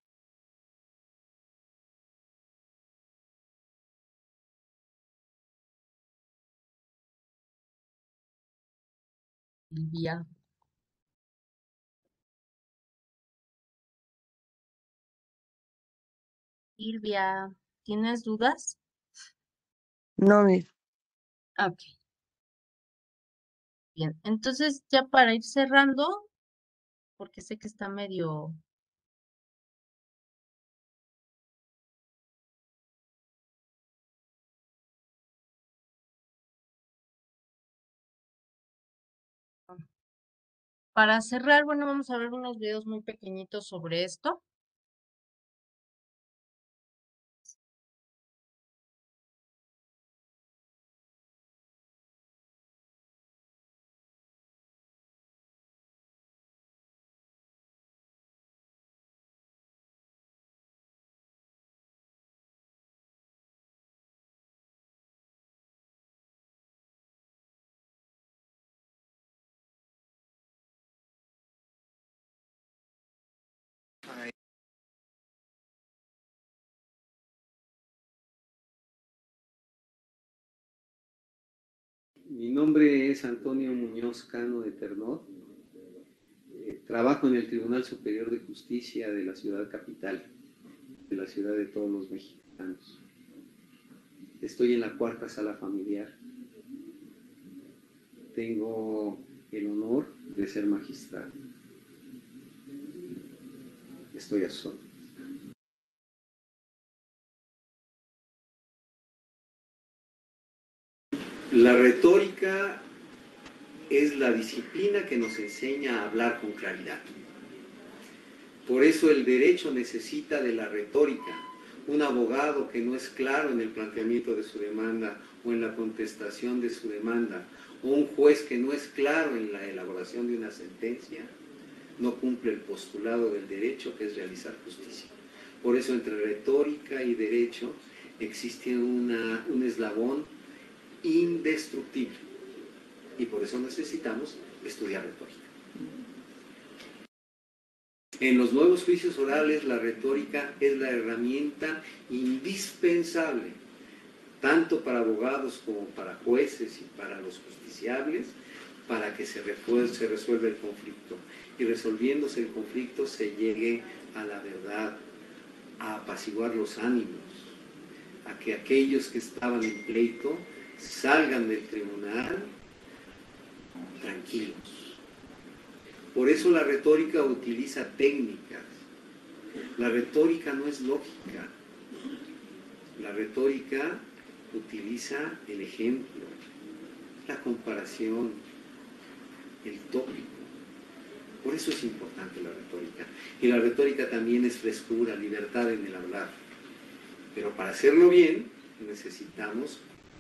Silvia. Silvia, ¿tienes dudas? No, mi- Ok, bien. Entonces, ya para ir cerrando, porque sé que está medio, para cerrar, bueno, vamos a ver unos videos muy pequeñitos sobre esto. Mi nombre es Antonio Muñoz Cano de Ternot. Eh, trabajo en el Tribunal Superior de Justicia de la ciudad capital, de la ciudad de todos los mexicanos. Estoy en la cuarta sala familiar. Tengo el honor de ser magistrado. Estoy a solo. La retórica es la disciplina que nos enseña a hablar con claridad. Por eso el derecho necesita de la retórica. Un abogado que no es claro en el planteamiento de su demanda o en la contestación de su demanda, o un juez que no es claro en la elaboración de una sentencia, no cumple el postulado del derecho, que es realizar justicia. Por eso entre retórica y derecho existe una, un eslabón indestructible. Y por eso necesitamos estudiar retórica. En los nuevos juicios orales, la retórica es la herramienta indispensable, tanto para abogados como para jueces y para los justiciables, para que se, se resuelva el conflicto. Y resolviéndose el conflicto se llegue a la verdad, a apaciguar los ánimos, a que aquellos que estaban en pleito salgan del tribunal tranquilos. Por eso la retórica utiliza técnicas. La retórica no es lógica. La retórica utiliza el ejemplo, la comparación, el tópico. Por eso es importante la retórica. Y la retórica también es frescura, libertad en el hablar. Pero para hacerlo bien necesitamos...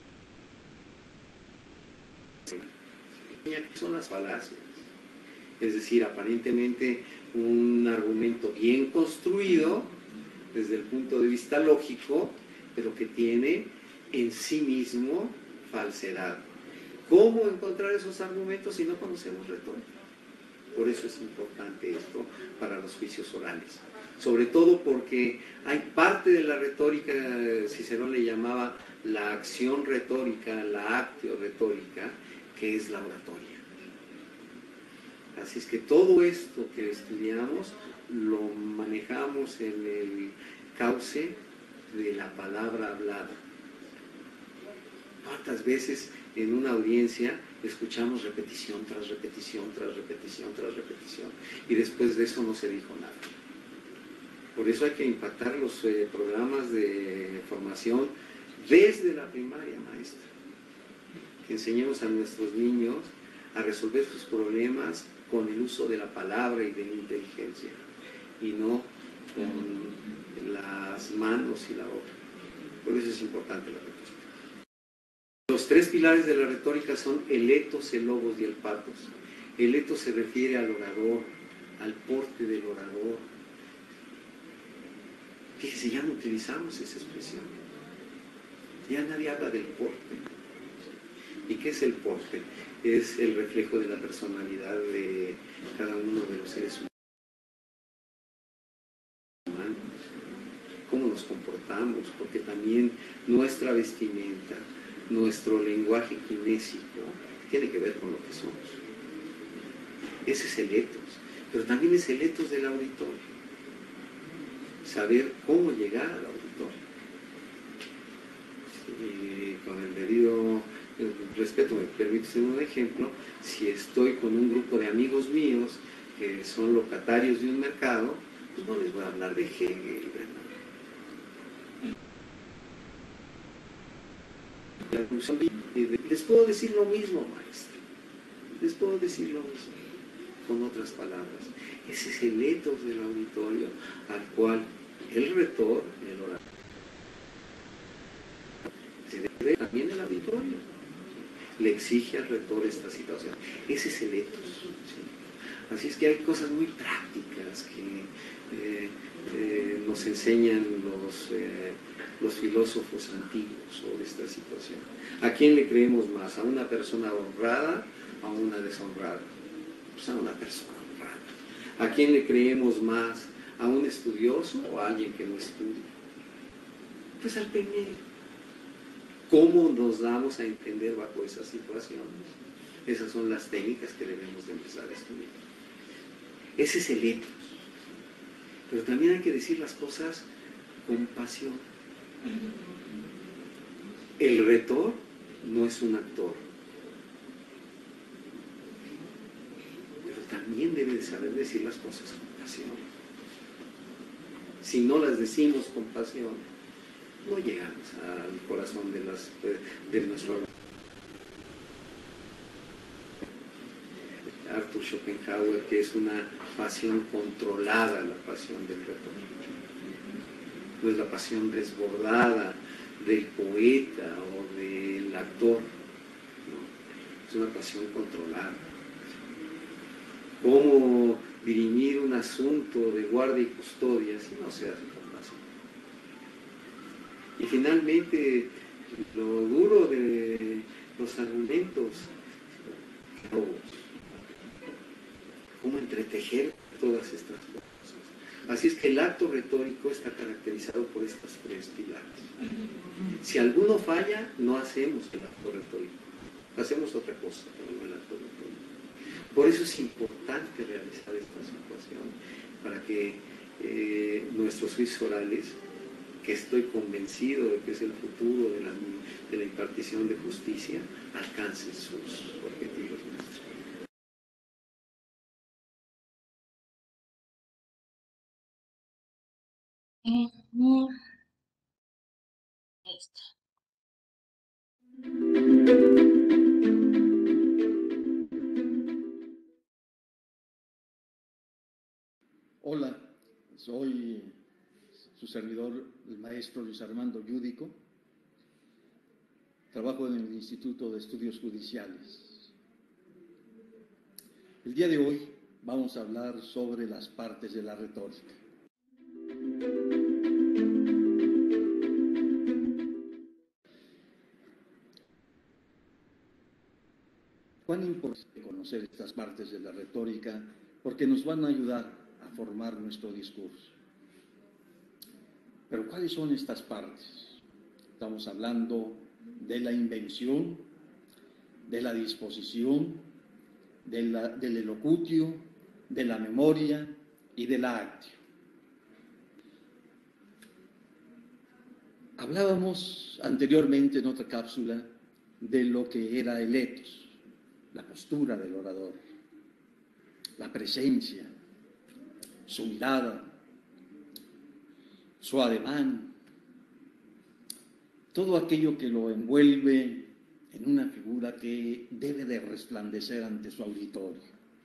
¿Qué son las falacias? Es decir, aparentemente un argumento bien construido desde el punto de vista lógico, pero que tiene en sí mismo falsedad. ¿Cómo encontrar esos argumentos si no conocemos retórica? Por eso es importante esto para los juicios orales. Sobre todo porque hay parte de la retórica, Cicerón le llamaba la acción retórica, la actio retórica, que es la oratoria. Así es que todo esto que estudiamos lo manejamos en el cauce de la palabra hablada. ¿Cuántas veces en una audiencia escuchamos repetición tras repetición, tras repetición, tras repetición? Y después de eso no se dijo nada. Por eso hay que impactar los eh, programas de formación desde la primaria, maestra. Que enseñemos a nuestros niños a resolver sus problemas con el uso de la palabra y de la inteligencia, y no con las manos y la boca. Por eso es importante la retórica. Los tres pilares de la retórica son el etos, el logos y el patos. El etos se refiere al orador, al porte del orador. Fíjese, ya no utilizamos esa expresión. Ya nadie habla del porte. ¿Y qué es el porte? Es el reflejo de la personalidad de cada uno de los seres humanos. Cómo nos comportamos, porque también nuestra vestimenta, nuestro lenguaje kinésico, tiene que ver con lo que somos. Ese es el etos, pero también es el etos del auditorio. Saber cómo llegar al auditorio. Sí, con el debido respeto, me permite ser un ejemplo, si estoy con un grupo de amigos míos que son locatarios de un mercado, pues no les voy a hablar de Hegel, ¿verdad? Les puedo decir lo mismo, maestro. Les puedo decir lo mismo, con otras palabras. Ese es el etos del auditorio al cual el retor, el orador, se debe también el auditorio. Le exige al retor esta situación. Ese es el etos. ¿Sí? Así es que hay cosas muy prácticas que eh, eh, nos enseñan los, eh, los filósofos antiguos sobre esta situación. ¿A quién le creemos más? ¿A una persona honrada o a una deshonrada? Pues a una persona honrada. ¿A quién le creemos más? ¿A un estudioso o a alguien que no estudia? Pues al primero. ¿Cómo nos damos a entender bajo esas situaciones? Esas son las técnicas que debemos de empezar a estudiar. Ese es el etos. Pero también hay que decir las cosas con pasión. El retor no es un actor, pero también debe de saber decir las cosas con pasión. Si no las decimos con pasión, no llegamos al corazón de, las, de nuestro... Arthur Schopenhauer, que es una pasión controlada, la pasión del retor. No es la pasión desbordada del poeta o del actor, ¿no? Es una pasión controlada. ¿Cómo dirimir un asunto de guardia y custodia si no se hace con pasión? Y finalmente, lo duro de los argumentos, robos. Cómo entretejer todas estas cosas. Así es que el acto retórico está caracterizado por estas tres pilares. Si alguno falla, no hacemos el acto retórico, hacemos otra cosa, pero no el acto retórico. Por eso es importante realizar esta situación, para que eh, nuestros juicios orales, que estoy convencido de que es el futuro de la, de la impartición de justicia, alcancen sus objetivos nuestros. Eh, y esta. Hola, soy su servidor, el maestro Luis Armando Yúdico. Trabajo en el Instituto de Estudios Judiciales. El día de hoy vamos a hablar sobre las partes de la retórica. ¿Cuán importante es conocer estas partes de la retórica? Porque nos van a ayudar a formar nuestro discurso. Pero ¿cuáles son estas partes? Estamos hablando de la invención, de la disposición, de la, del elocutio, de la memoria y de la actio. Hablábamos anteriormente en otra cápsula de lo que era el etos, la postura del orador, la presencia, su mirada, su ademán, todo aquello que lo envuelve en una figura que debe de resplandecer ante su auditorio.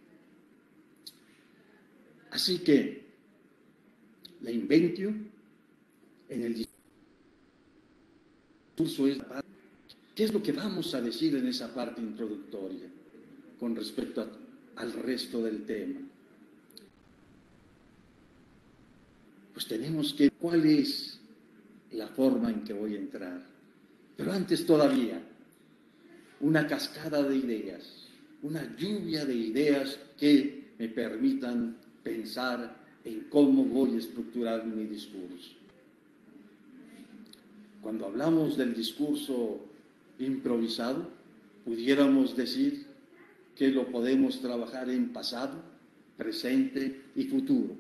Así que la inventio en el discurso es la parte. ¿Qué es lo que vamos a decir en esa parte introductoria con respecto a, al resto del tema? Pues tenemos que, ¿cuál es la forma en que voy a entrar? Pero antes todavía, una cascada de ideas, una lluvia de ideas que me permitan pensar en cómo voy a estructurar mi discurso. Cuando hablamos del discurso improvisado, pudiéramos decir que lo podemos trabajar en pasado, presente y futuro.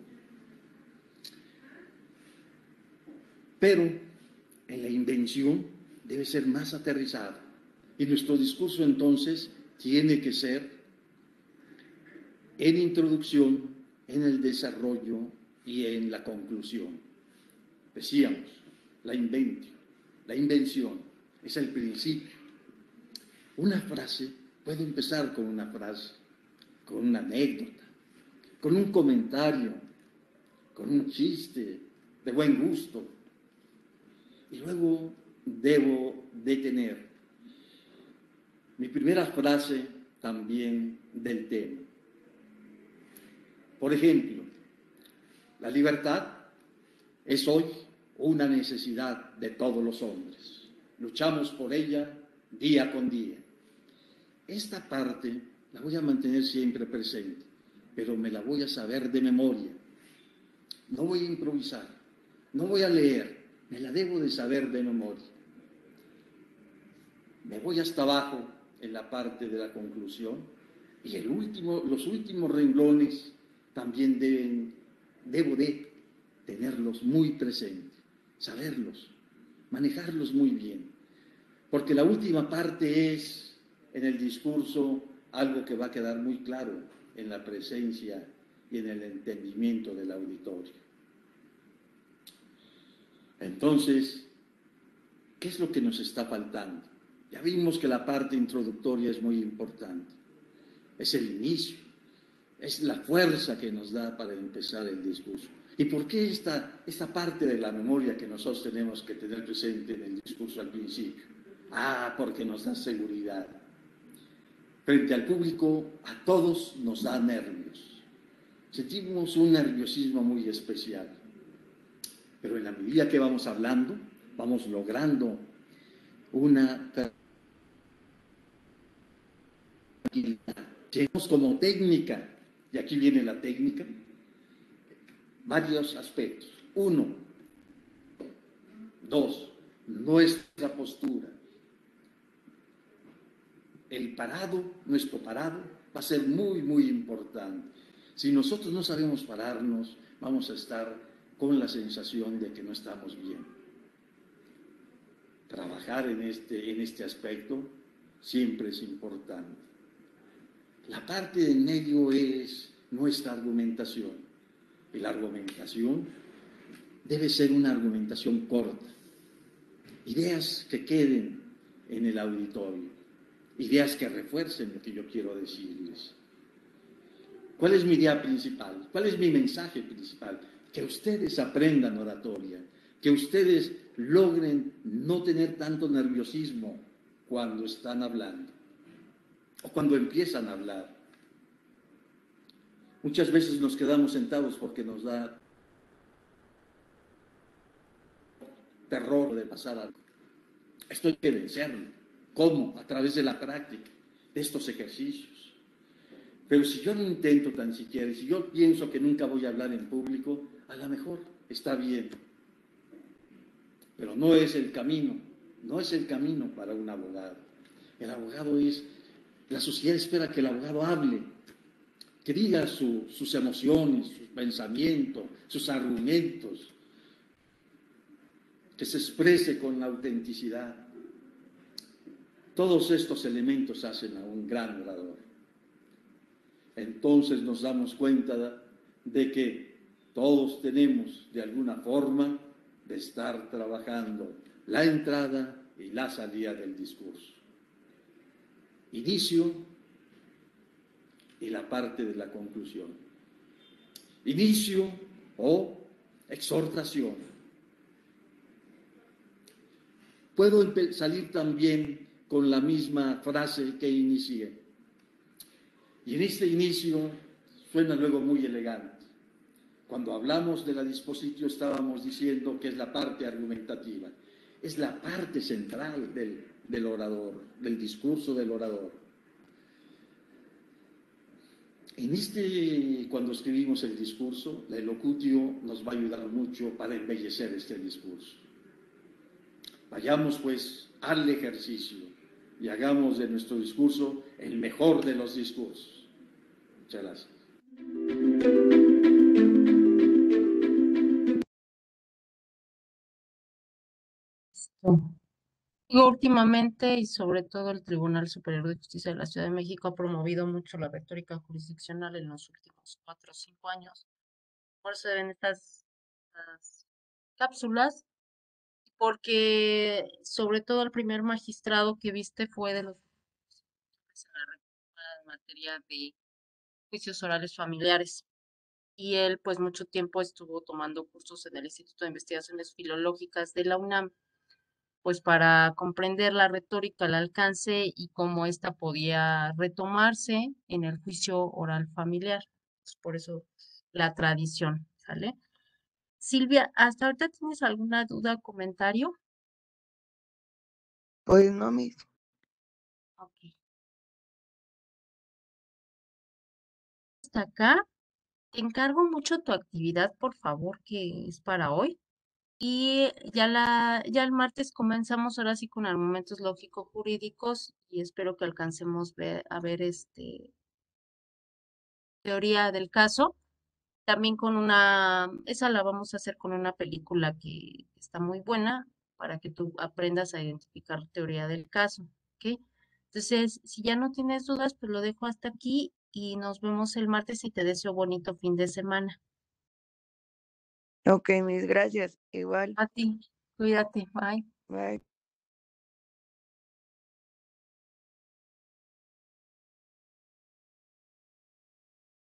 Pero en la invención debe ser más aterrizado. Y nuestro discurso entonces tiene que ser en introducción, en el desarrollo y en la conclusión. Decíamos, la inventio, la invención es el principio. Una frase puede empezar con una frase, con una anécdota, con un comentario, con un chiste de buen gusto. Y luego debo detener mi primera frase también del tema. Por ejemplo, la libertad es hoy una necesidad de todos los hombres. Luchamos por ella día con día. Esta parte la voy a mantener siempre presente, pero me la voy a saber de memoria. No voy a improvisar, no voy a leer, me la debo de saber de memoria. me voy hasta abajo en la parte de la conclusión y el último, los últimos renglones también deben, debo de tenerlos muy presentes, saberlos, manejarlos muy bien, porque la última parte es en el discurso algo que va a quedar muy claro en la presencia y en el entendimiento del auditorio. Entonces, ¿qué es lo que nos está faltando? Ya vimos que la parte introductoria es muy importante, es el inicio, es la fuerza que nos da para empezar el discurso. ¿Y por qué esta, esta parte de la memoria que nosotros tenemos que tener presente en el discurso al principio? Ah, porque nos da seguridad. Frente al público, a todos nos da nervios. Sentimos un nerviosismo muy especial. Pero en la medida que vamos hablando, vamos logrando una tranquilidad. Tenemos como técnica, y aquí viene la técnica, varios aspectos. Uno, dos, nuestra postura. El parado, nuestro parado, va a ser muy, muy importante. Si nosotros no sabemos pararnos, vamos a estar con la sensación de que no estamos bien. Trabajar en este, en este aspecto siempre es importante. La parte del medio es nuestra argumentación. Y la argumentación debe ser una argumentación corta. Ideas que queden en el auditorio. Ideas que refuercen lo que yo quiero decirles. ¿Cuál es mi idea principal? ¿Cuál es mi mensaje principal? Que ustedes aprendan oratoria, que ustedes logren no tener tanto nerviosismo cuando están hablando o cuando empiezan a hablar. Muchas veces nos quedamos sentados porque nos da terror de pasar algo. Esto hay que vencerlo. ¿Cómo? A través de la práctica, de estos ejercicios. Pero si yo no intento tan siquiera, si yo pienso que nunca voy a hablar en público, a lo mejor está bien. Pero no es el camino, no es el camino para un abogado. El abogado es, la sociedad espera que el abogado hable, que diga su, sus emociones, sus pensamientos, sus argumentos, que se exprese con la autenticidad. Todos estos elementos hacen a un gran orador. Entonces nos damos cuenta de que todos tenemos de alguna forma de estar trabajando la entrada y la salida del discurso. Inicio y la parte de la conclusión. Inicio o exhortación. Puedo salir también con la misma frase que inicié. Y en este inicio suena luego muy elegante. Cuando hablamos de la dispositio estábamos diciendo que es la parte argumentativa, es la parte central del, del orador, del discurso del orador. En este, cuando escribimos el discurso, la elocutio nos va a ayudar mucho para embellecer este discurso. Vayamos pues al ejercicio y hagamos de nuestro discurso el mejor de los discursos. Muchas gracias. Digo, últimamente y sobre todo el Tribunal Superior de Justicia de la Ciudad de México ha promovido mucho la retórica jurisdiccional en los últimos cuatro o cinco años. Por eso ven estas, estas cápsulas, porque sobre todo el primer magistrado que viste fue de los en la reforma en materia de juicios orales familiares. Y él, pues, mucho tiempo estuvo tomando cursos en el Instituto de Investigaciones Filológicas de la UNAM, pues para comprender la retórica, el alcance y cómo ésta podía retomarse en el juicio oral familiar. Pues por eso la tradición, ¿sale? Silvia, ¿hasta ahorita tienes alguna duda o comentario? Pues no, mis. Ok. Hasta acá, te encargo mucho tu actividad, por favor, que es para hoy. Y ya la, ya el martes comenzamos ahora sí con argumentos lógicos jurídicos y espero que alcancemos ver- a ver este teoría del caso. También con una, esa la vamos a hacer con una película que está muy buena para que tú aprendas a identificar teoría del caso, ¿ok? Entonces, si ya no tienes dudas, pues lo dejo hasta aquí y nos vemos el martes y te deseo bonito fin de semana. Ok, mis gracias. Igual. A ti, cuídate, bye. Bye.